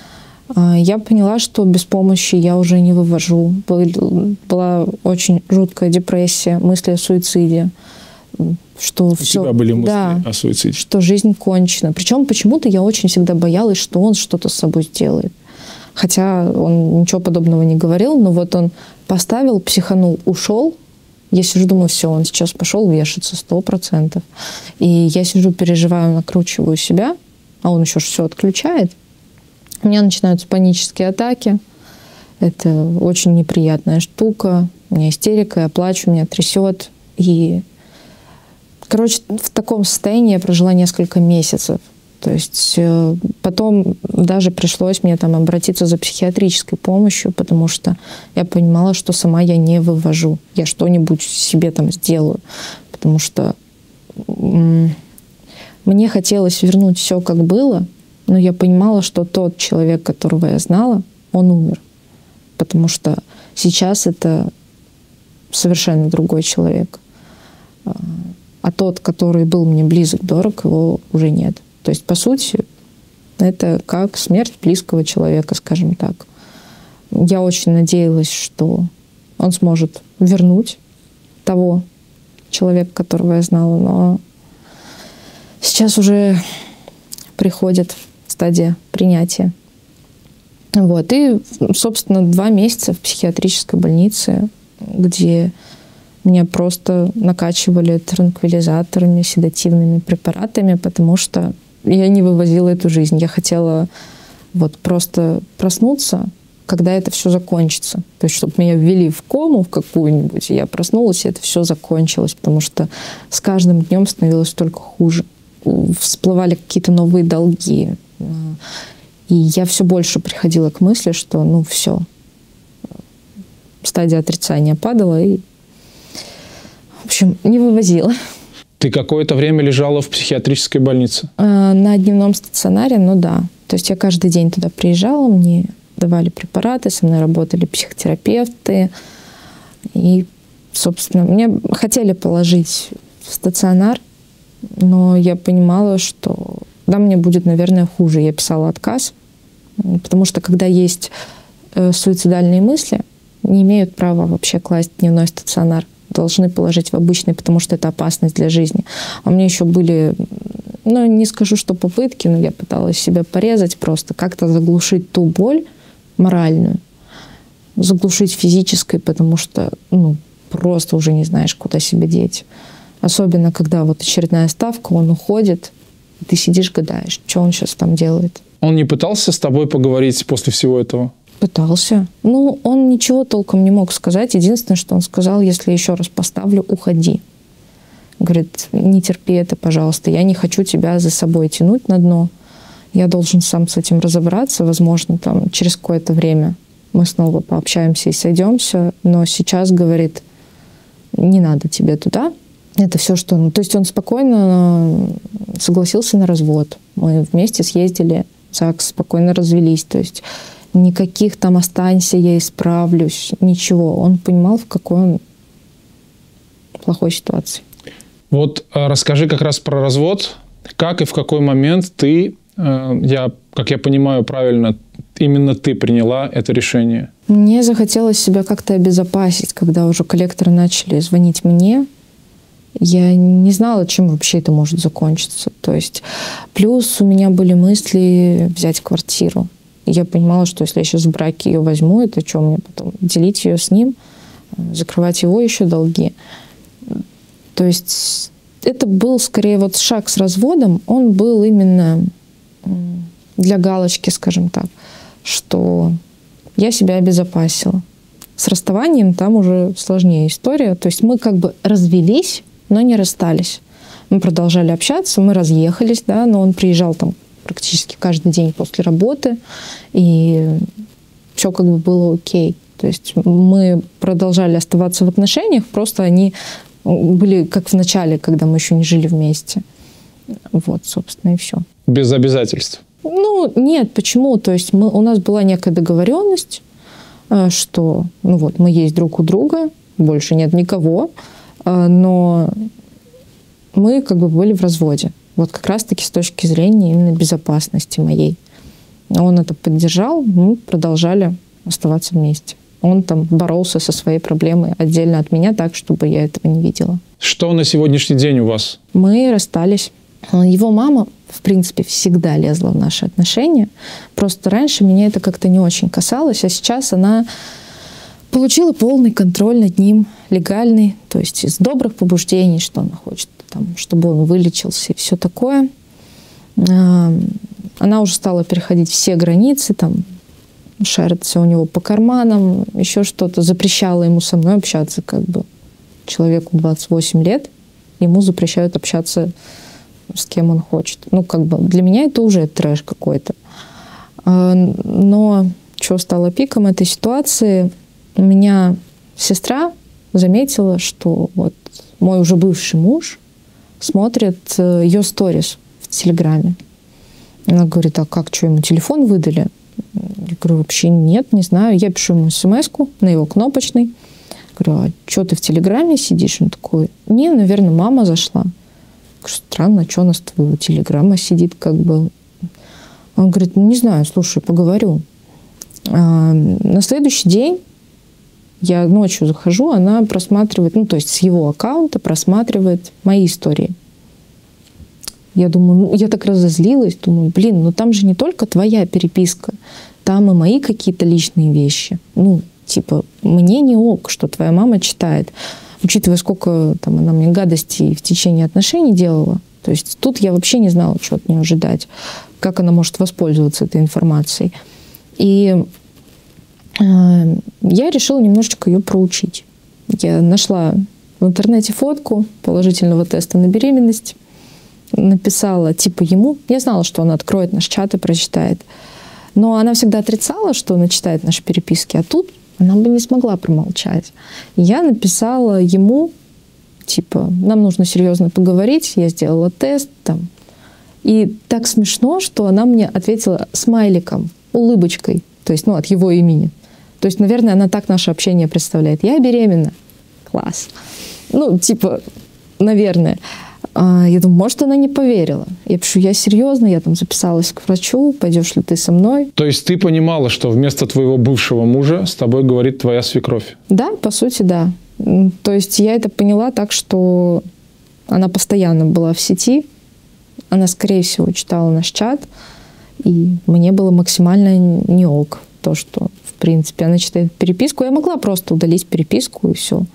Я поняла, что без помощи я уже не вывожу. Была очень жуткая депрессия, мысли о суициде. Что У все, тебя были мысли да, о суициде? Что жизнь кончена. Причем почему-то я очень всегда боялась, что он что-то с собой сделает. Хотя он ничего подобного не говорил, но вот он поставил, психанул, ушел. Я сижу, думаю, все, он сейчас пошел вешаться, сто процентов. И я сижу, переживаю, накручиваю себя, а он еще все отключает. У меня начинаются панические атаки. Это очень неприятная штука. У меня истерика, я плачу, меня трясет. И, короче, в таком состоянии я прожила несколько месяцев. То есть потом даже пришлось мне там обратиться за психиатрической помощью, потому что я понимала, что сама я не вывожу. Я что-нибудь себе там сделаю. Потому что м- мне хотелось вернуть все, как было, но я понимала, что тот человек, которого я знала, он умер. Потому что сейчас это совершенно другой человек. А тот, который был мне близок, дорог, его уже нет. То есть, по сути, это как смерть близкого человека, скажем так. Я очень надеялась, что он сможет вернуть того человека, которого я знала, но сейчас уже приходит стадия принятия. Вот. И, собственно, два месяца в психиатрической больнице, где меня просто накачивали транквилизаторами, седативными препаратами, потому что я не вывозила эту жизнь. Я хотела вот просто проснуться, когда это все закончится. То есть, чтобы меня ввели в кому в какую-нибудь, я проснулась, и это все закончилось, потому что с каждым днем становилось только хуже. Всплывали какие-то новые долги. И я все больше приходила к мысли, что ну все, стадия отрицания падала, и, в общем, не вывозила. Ты какое-то время лежала в психиатрической больнице? На дневном стационаре, ну да. То есть я каждый день туда приезжала, мне давали препараты, со мной работали психотерапевты. И, собственно, мне хотели положить в стационар, но я понимала, что да, мне будет, наверное, хуже. Я писала отказ, потому что когда есть суицидальные мысли, не имеют права вообще класть в дневной стационар. Должны положить в обычный, потому что это опасность для жизни. А у меня еще были, ну, не скажу, что попытки, но я пыталась себя порезать просто, как-то заглушить ту боль моральную, заглушить физической, потому что, ну, просто уже не знаешь, куда себя деть. Особенно, когда вот очередная ставка, он уходит, и ты сидишь, гадаешь, что он сейчас там делает. Он не пытался с тобой поговорить после всего этого? Пытался. Ну, он ничего толком не мог сказать. Единственное, что он сказал, если еще раз поставлю, уходи. Говорит, не терпи это, пожалуйста. Я не хочу тебя за собой тянуть на дно. Я должен сам с этим разобраться. Возможно, там, через какое-то время мы снова пообщаемся и сойдемся. Но сейчас, говорит, не надо тебе туда. Это все, что... Ну, то есть он спокойно согласился на развод. Мы вместе съездили в ЗАГС, спокойно развелись. То есть никаких там «останься, я исправлюсь», ничего. Он понимал, в какой он плохой ситуации. Вот расскажи как раз про развод. Как и в какой момент ты, я, как я понимаю правильно, именно ты приняла это решение? Мне захотелось себя как-то обезопасить, когда уже коллекторы начали звонить мне. Я не знала, чем вообще это может закончиться. То есть, плюс у меня были мысли взять квартиру. И я понимала, что если я сейчас в браке ее возьму, это что мне потом? Делить ее с ним, закрывать его еще долги. То есть это был скорее вот шаг с разводом, он был именно для галочки, скажем так, что я себя обезопасила. С расставанием там уже сложнее история. То есть мы как бы развелись, но не расстались. Мы продолжали общаться, мы разъехались, да, но он приезжал там практически каждый день после работы, и все как бы было окей. То есть мы продолжали оставаться в отношениях, просто они были как в начале, когда мы еще не жили вместе. Вот, собственно, и все. Без обязательств? Ну, нет, почему? То есть мы, у нас была некая договоренность, что ну вот, мы есть друг у друга, больше нет никого, но мы как бы были в разводе. Вот как раз-таки с точки зрения именно безопасности моей. Он это поддержал, мы продолжали оставаться вместе. Он там боролся со своей проблемой отдельно от меня так, чтобы я этого не видела. Что на сегодняшний день у вас? Мы расстались. Его мама, в принципе, всегда лезла в наши отношения. Просто раньше меня это как-то не очень касалось, а сейчас она получила полный контроль над ним, легальный, то есть из добрых побуждений, что она хочет, там, чтобы он вылечился и все такое. Она уже стала переходить все границы, там, шариться у него по карманам, еще что-то, запрещала ему со мной общаться, как бы человеку двадцать восемь лет, ему запрещают общаться с кем он хочет. Ну, как бы для меня это уже трэш какой-то. Но что стало пиком этой ситуации, у меня сестра заметила, что вот мой уже бывший муж смотрит ее сторис в Телеграме. Она говорит, а как, что, ему телефон выдали? Я говорю, вообще нет, не знаю. Я пишу ему смс-ку на его кнопочный. Говорю, а что ты в Телеграме сидишь? Он такой, не, наверное, мама зашла. Я говорю, странно, что у нас твоего Телеграма сидит, как бы. Он говорит, ну, не знаю, слушай, поговорю. А, на следующий день я ночью захожу, она просматривает, ну, то есть с его аккаунта просматривает мои истории. Я думаю, ну, я так разозлилась, думаю, блин, ну там же не только твоя переписка, там и мои какие-то личные вещи. Ну, типа, мне не ок, что твоя мама читает, учитывая, сколько там она мне гадостей в течение отношений делала. То есть тут я вообще не знала, что от нее ожидать, как она может воспользоваться этой информацией. И э, я решила немножечко ее проучить. Я нашла в интернете фотку положительного теста на беременность, написала типа ему. Я знала, что она откроет наш чат и прочитает. Но она всегда отрицала, что она читает наши переписки. А тут она бы не смогла промолчать. Я написала ему, типа, нам нужно серьезно поговорить. Я сделала тест там. И так смешно, что она мне ответила смайликом, улыбочкой. То есть, ну, от его имени. То есть, наверное, она так наше общение представляет. Я беременна. Класс. Ну, типа, наверное. Я думаю, может, она не поверила. Я пишу, я серьезно, я там записалась к врачу, пойдешь ли ты со мной? То есть ты понимала, что вместо твоего бывшего мужа с тобой говорит твоя свекровь? Да, по сути, да. То есть я это поняла так, что она постоянно была в сети, она, скорее всего, читала наш чат, и мне было максимально не ок то, что, в принципе, она читает переписку. Я могла просто удалить переписку, и все.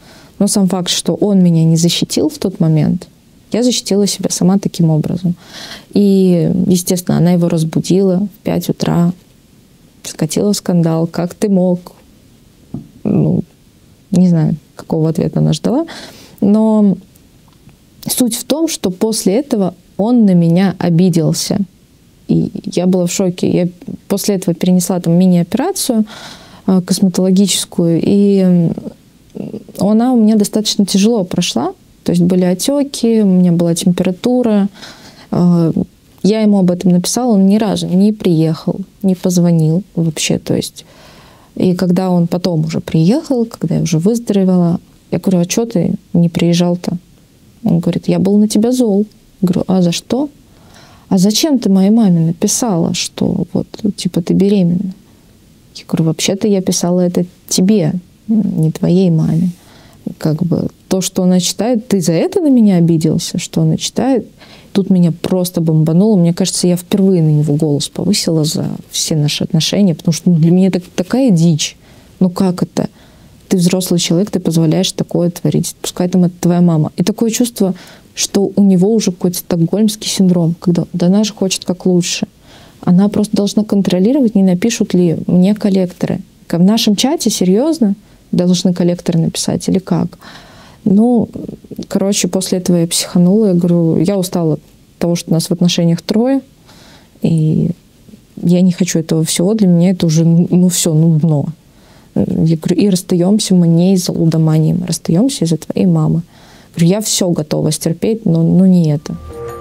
Но сам факт, что он меня не защитил в тот момент, я защитила себя сама таким образом. И, естественно, она его разбудила в пять утра, скатила в скандал. Как ты мог? Ну, не знаю, какого ответа она ждала. Но суть в том, что после этого он на меня обиделся. И я была в шоке. Я после этого перенесла там мини-операцию э, косметологическую, и она у меня достаточно тяжело прошла. То есть были отеки, у меня была температура. Э, я ему об этом написала, он ни разу не приехал, не позвонил вообще. То есть, и когда он потом уже приехал, когда я уже выздоровела, я говорю, а что ты не приезжал-то? Он говорит, я был на тебя зол. Я говорю, а за что? А зачем ты моей маме написала, что вот, типа, ты беременна? Я говорю, вообще-то я писала это тебе, не твоей маме. Как бы то, что она читает, ты за это на меня обиделся, что она читает? Тут меня просто бомбануло. Мне кажется, я впервые на него голос повысила за все наши отношения, потому что для меня это такая дичь. Ну как это? Ты взрослый человек, ты позволяешь такое творить. Пускай там это твоя мама. И такое чувство, что у него уже какой-то стокгольмский синдром, когда да она же хочет как лучше. Она просто должна контролировать, не напишут ли мне коллекторы. В нашем чате, серьезно, должны коллекторы написать или как? Ну, короче, после этого я психанула. Я говорю, я устала от того, что у нас в отношениях трое, и я не хочу этого всего. Для меня это уже, ну все, ну дно. Я говорю, и расстаемся мы не из-за лудомании, мы расстаемся из-за твоей мамы. Я говорю, я все готова стерпеть, но, но не это.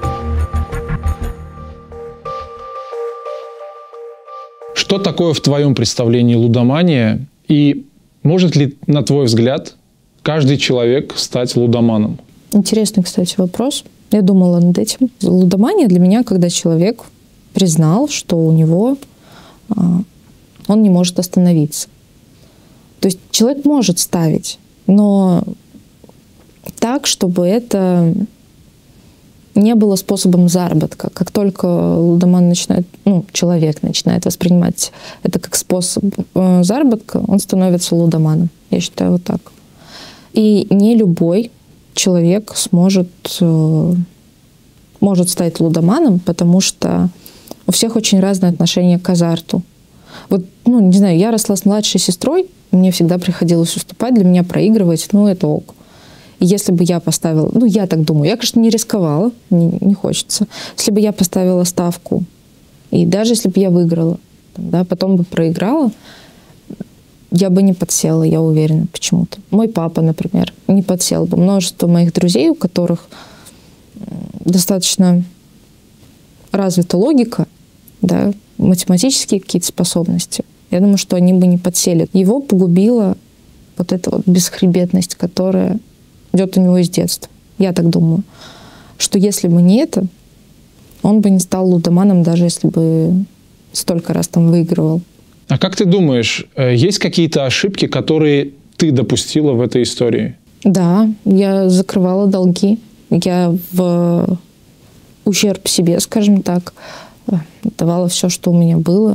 Что такое в твоем представлении лудомания? И может ли, на твой взгляд, каждый человек стать лудоманом? Интересный, кстати, вопрос. Я думала над этим. Лудомания для меня, когда человек признал, что у него он не может остановиться. То есть человек может ставить, но так, чтобы это не было способом заработка. Как только лудоман начинает, ну, человек начинает воспринимать это как способ э, заработка, он становится лудоманом. Я считаю вот так. И не любой человек сможет, э, может стать лудоманом, потому что у всех очень разное отношение к азарту. Вот, ну, не знаю, я росла с младшей сестрой, мне всегда приходилось уступать, для меня проигрывать, ну, это ок. И если бы я поставила, ну, я так думаю, я, конечно, не рисковала, не, не хочется. Если бы я поставила ставку, и даже если бы я выиграла, да, потом бы проиграла, я бы не подсела, я уверена, почему-то. Мой папа, например, не подсел бы. Множество моих друзей, у которых достаточно развита логика, да, математические какие-то способности, я думаю, что они бы не подсели. Его погубила вот эта вот бесхребетность, которая идет у него из детства. Я так думаю, что если бы не это, он бы не стал лудоманом, даже если бы столько раз там выигрывал. А как ты думаешь, есть какие-то ошибки, которые ты допустила в этой истории? Да, я закрывала долги. Я в ущерб себе, скажем так, давала все, что у меня было,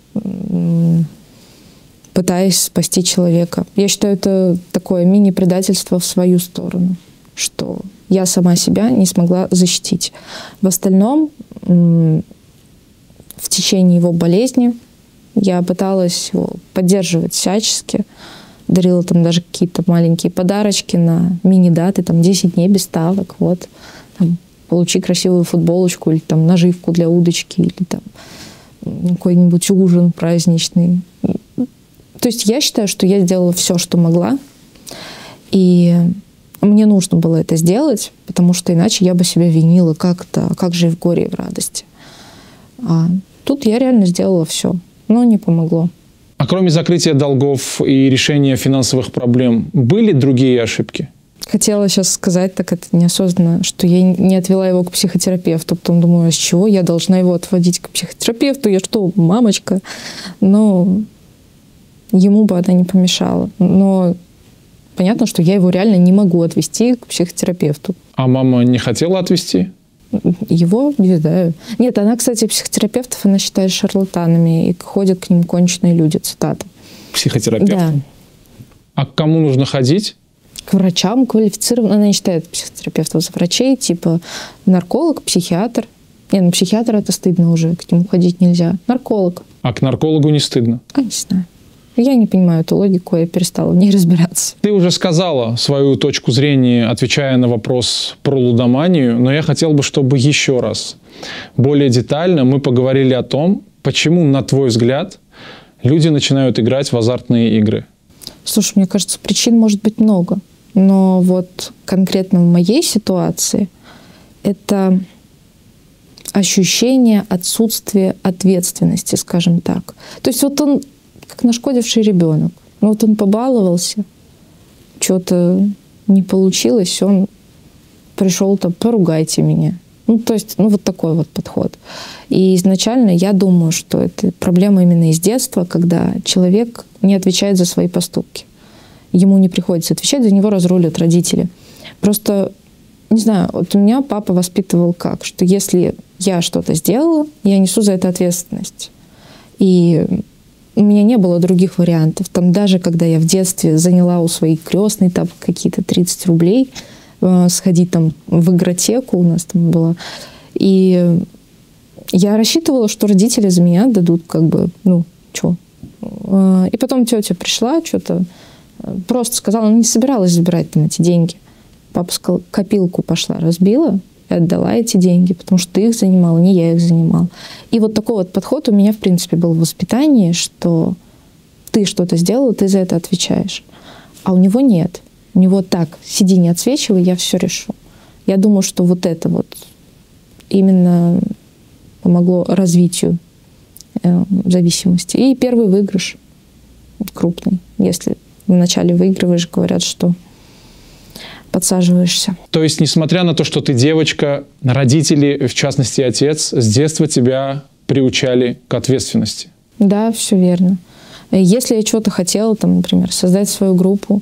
пытаясь спасти человека. Я считаю, это такое мини-предательство в свою сторону, что я сама себя не смогла защитить. В остальном, в течение его болезни я пыталась его поддерживать всячески, дарила там даже какие-то маленькие подарочки на мини-даты, там десять дней без ставок, вот, там, получи красивую футболочку или там наживку для удочки, или там какой-нибудь ужин праздничный. То есть я считаю, что я сделала все, что могла, и мне нужно было это сделать, потому что иначе я бы себя винила как-то, как же и в горе, и в радости. А тут я реально сделала все, но не помогло. А кроме закрытия долгов и решения финансовых проблем, были другие ошибки? Хотела сейчас сказать, так это неосознанно, что я не отвела его к психотерапевту. Потом думаю, с чего я должна его отводить к психотерапевту? Я что, мамочка? Но ему бы она не помешала. Но понятно, что я его реально не могу отвести к психотерапевту. А мама не хотела отвести? Его, не знаю. Нет, она, кстати, психотерапевтов, она считает шарлатанами, и ходят к ним конченые люди, цитата. Психотерапевт? Да. А к кому нужно ходить? к врачам квалифицированным. Она не считает психотерапевтов за врачей, типа нарколог, психиатр. Не, ну психиатр это стыдно уже, к нему ходить нельзя. Нарколог. А к наркологу не стыдно? А, не знаю. Я не понимаю эту логику, я перестала в ней разбираться. Ты уже сказала свою точку зрения, отвечая на вопрос про лудоманию, но я хотел бы, чтобы еще раз, более детально мы поговорили о том, почему, на твой взгляд, люди начинают играть в азартные игры. Слушай, мне кажется, причин может быть много. Но вот конкретно в моей ситуации это ощущение отсутствия ответственности, скажем так. То есть вот он как нашкодивший ребенок. Ну вот он побаловался, что-то не получилось, он пришел там, поругайте меня. Ну, то есть, ну, вот такой вот подход. И изначально я думаю, что это проблема именно из детства, когда человек не отвечает за свои поступки. Ему не приходится отвечать, за него разрулят родители. Просто, не знаю, вот у меня папа воспитывал как, что если я что-то сделала, я несу за это ответственность. И у меня не было других вариантов. Там даже когда я в детстве заняла у своей крестной там какие-то тридцать рублей, э, сходить там в игротеку у нас там была, и я рассчитывала, что родители за меня дадут как бы, ну, что. Э, и потом тетя пришла, что-то просто сказала, она не собиралась забирать там эти деньги. Папа сказал, копилку пошла, разбила, и отдала эти деньги, потому что ты их занимала, не я их занимала. И вот такой вот подход у меня, в принципе, был в воспитании, что ты что-то сделала, ты за это отвечаешь. А у него нет. У него так, сиди, не отсвечивай, я все решу. Я думаю, что вот это вот именно помогло развитию э, зависимости. И первый выигрыш крупный. Если вначале выигрываешь, говорят, что подсаживаешься. То есть, несмотря на то, что ты девочка, родители, в частности отец, с детства тебя приучали к ответственности? Да, все верно. Если я чего-то хотела, там, например, создать свою группу,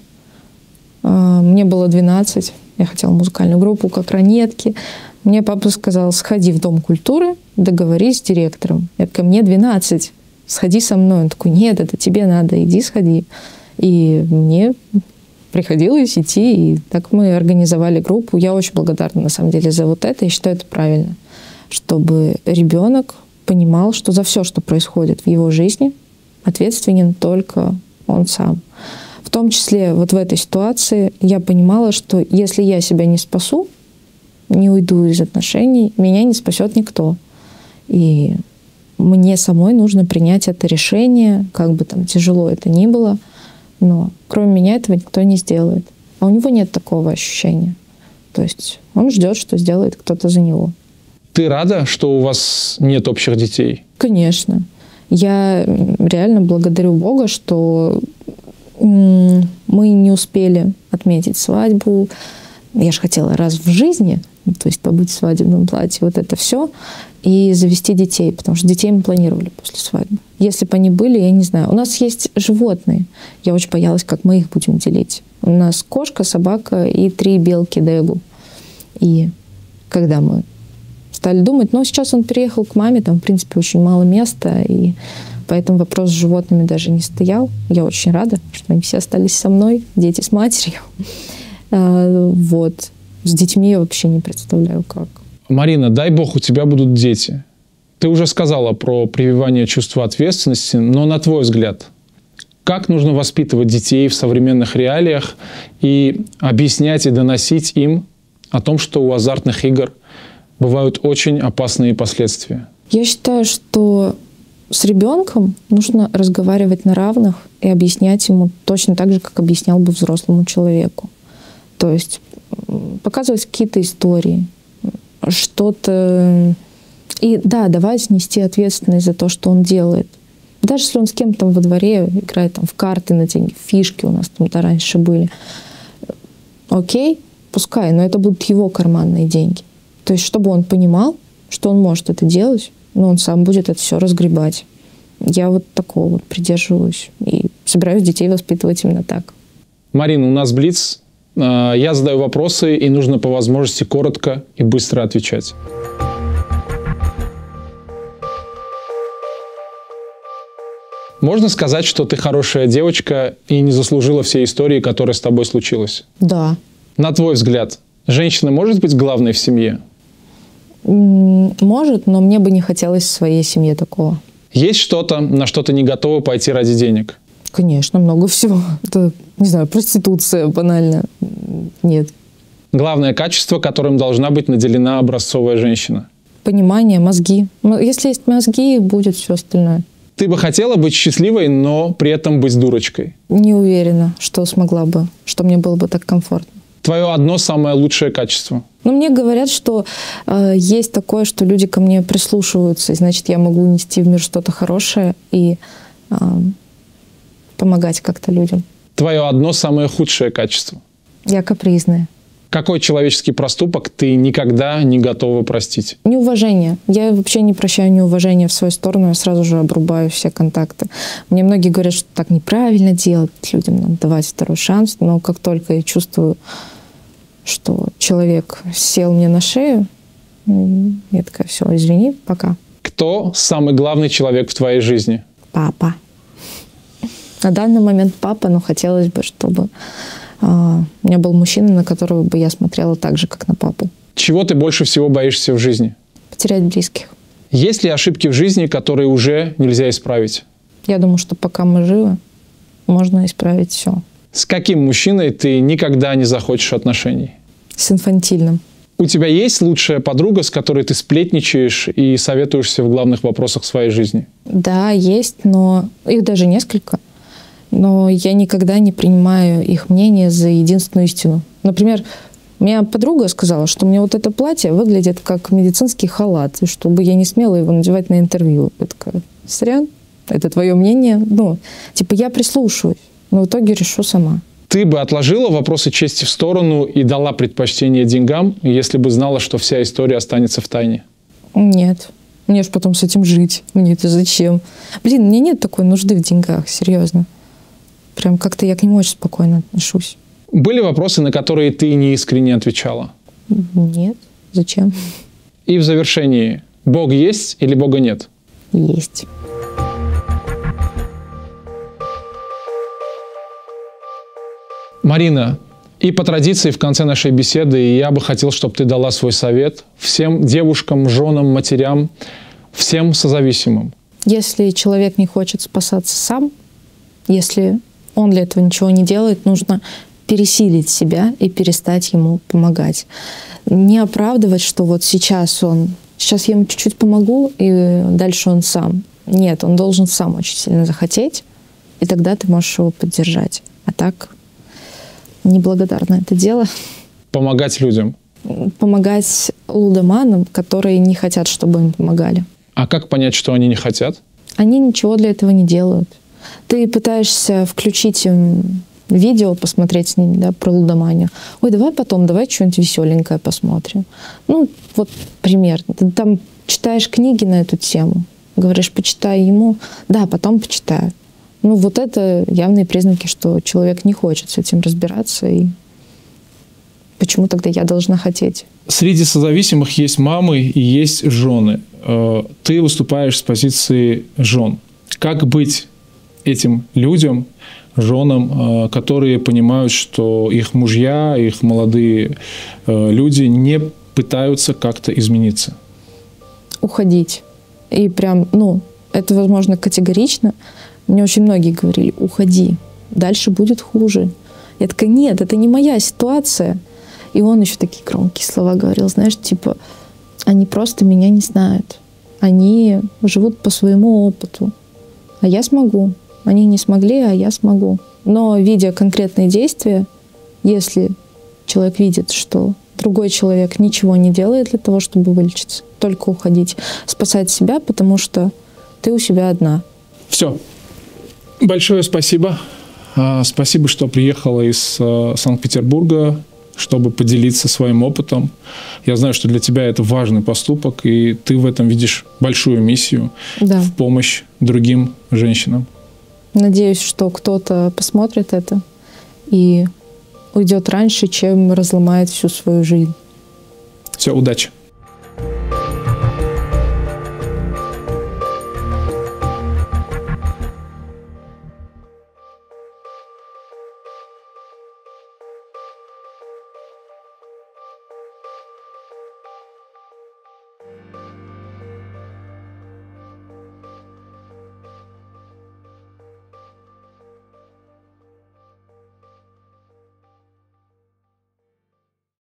мне было двенадцать, я хотела музыкальную группу, как ранетки, мне папа сказал, сходи в Дом культуры, договорись с директором. Я такая, мне двенадцать, сходи со мной. Он такой, нет, это тебе надо, иди сходи. И мне приходилось идти, и так мы организовали группу. Я очень благодарна, на самом деле, за вот это. Я считаю, это правильно. Чтобы ребенок понимал, что за все, что происходит в его жизни, ответственен только он сам. В том числе вот в этой ситуации я понимала, что если я себя не спасу, не уйду из отношений, меня не спасет никто. И мне самой нужно принять это решение, как бы там тяжело это ни было, но кроме меня этого никто не сделает. А у него нет такого ощущения. То есть он ждет, что сделает кто-то за него. Ты рада, что у вас нет общих детей? Конечно. Я реально благодарю Бога, что мы не успели отметить свадьбу. Я же хотела раз в жизни, то есть побыть в свадебном платье, вот это все, и завести детей, потому что детей мы планировали после свадьбы. Если бы они были, я не знаю. У нас есть животные. Я очень боялась, как мы их будем делить. У нас кошка, собака и три белки Дегу. И когда мы стали думать, ну, сейчас он переехал к маме, там, в принципе, очень мало места, и поэтому вопрос с животными даже не стоял. Я очень рада, что они все остались со мной, дети с матерью. Вот. С детьми я вообще не представляю, как. Марина, дай бог, у тебя будут дети. Ты уже сказала про прививание чувства ответственности, но на твой взгляд, как нужно воспитывать детей в современных реалиях и объяснять и доносить им о том, что у азартных игр бывают очень опасные последствия? Я считаю, что с ребенком нужно разговаривать на равных и объяснять ему точно так же, как объяснял бы взрослому человеку. То есть показывать какие-то истории, что-то... И да, давать нести ответственность за то, что он делает. Даже если он с кем-то во дворе играет там, в карты на деньги, фишки у нас там-то раньше были. Окей, пускай, но это будут его карманные деньги. То есть чтобы он понимал, что он может это делать, но он сам будет это все разгребать. Я вот такого вот придерживаюсь. И собираюсь детей воспитывать именно так. Марина, у нас блиц. Я задаю вопросы, и нужно по возможности коротко и быстро отвечать. Можно сказать, что ты хорошая девочка и не заслужила всей истории, которая с тобой случилась? Да. На твой взгляд, женщина может быть главной в семье? Может, но мне бы не хотелось в своей семье такого. Есть что-то, на что ты не готова пойти ради денег? Конечно, много всего. Это, не знаю, проституция банально. Нет. Главное качество, которым должна быть наделена образцовая женщина? Понимание, мозги. Если есть мозги, будет все остальное. Ты бы хотела быть счастливой, но при этом быть дурочкой? Не уверена, что смогла бы, что мне было бы так комфортно. Твое одно самое лучшее качество? Но мне говорят, что э, есть такое, что люди ко мне прислушиваются, и значит, я могу нести в мир что-то хорошее и э, помогать как-то людям. Твое одно самое худшее качество? Я капризная. Какой человеческий проступок ты никогда не готова простить? Неуважение. Я вообще не прощаю неуважение в свою сторону, я сразу же обрубаю все контакты. Мне многие говорят, что так неправильно делать, людям надо давать второй шанс, но как только я чувствую, что человек сел мне на шею, я такая: все, извини, пока. Кто самый главный человек в твоей жизни? Папа. На данный момент папа, но хотелось бы, чтобы Uh, у меня был мужчина, на которого бы я смотрела так же, как на папу. Чего ты больше всего боишься в жизни? Потерять близких. Есть ли ошибки в жизни, которые уже нельзя исправить? Я думаю, что пока мы живы, можно исправить все. С каким мужчиной ты никогда не захочешь отношений? С инфантильным. У тебя есть лучшая подруга, с которой ты сплетничаешь и советуешься в главных вопросах своей жизни? Да, есть, но их даже несколько. Но я никогда не принимаю их мнение за единственную истину. Например, у меня подруга сказала, что мне вот это платье выглядит как медицинский халат, и чтобы я не смела его надевать на интервью. Я такая: сорян, это твое мнение? Ну, типа, я прислушаюсь, но в итоге решу сама. Ты бы отложила вопросы чести в сторону и дала предпочтение деньгам, если бы знала, что вся история останется в тайне? Нет. Мне же потом с этим жить. Мне это зачем? Блин, мне нет такой нужды в деньгах, серьезно. Прям как-то я к нему очень спокойно отношусь. Были вопросы, на которые ты не искренне отвечала? Нет. Зачем? И в завершении: Бог есть или Бога нет? Есть. Марина, и по традиции в конце нашей беседы я бы хотел, чтобы ты дала свой совет всем девушкам, женам, матерям, всем созависимым. Если человек не хочет спасаться сам, если он для этого ничего не делает, нужно пересилить себя и перестать ему помогать. Не оправдывать, что вот сейчас он, сейчас я ему чуть-чуть помогу, и дальше он сам. Нет, он должен сам очень сильно захотеть, и тогда ты можешь его поддержать. А так, неблагодарно это дело. Помогать людям. Помогать лудоманам, которые не хотят, чтобы им помогали. А как понять, что они не хотят? Они ничего для этого не делают. Ты пытаешься включить им видео, посмотреть с ними, да, про лудоманию. Ой, давай потом, давай что-нибудь веселенькое посмотрим. Ну, вот примерно. Ты там читаешь книги на эту тему, говоришь: почитай ему. Да, потом почитаю. Ну, вот это явные признаки, что человек не хочет с этим разбираться. И почему тогда я должна хотеть? Среди созависимых есть мамы и есть жены. Ты выступаешь с позиции жен. Как быть этим людям, женам, которые понимают, что их мужья, их молодые люди не пытаются как-то измениться? Уходить. И прям, ну, это, возможно, категорично. Мне очень многие говорили: уходи, дальше будет хуже. Я такая: нет, это не моя ситуация. И он еще такие громкие слова говорил, знаешь, типа: они просто меня не знают. Они живут по своему опыту. А я смогу. Они не смогли, а я смогу. Но видя конкретные действия, если человек видит, что другой человек ничего не делает для того, чтобы вылечиться, только уходить, спасать себя, потому что ты у себя одна. Все. Большое спасибо. Спасибо, что приехала из Санкт-Петербурга, чтобы поделиться своим опытом. Я знаю, что для тебя это важный поступок, и ты в этом видишь большую миссию, да, в помощь другим женщинам. Надеюсь, что кто-то посмотрит это и уйдет раньше, чем разломает всю свою жизнь. Все, удачи.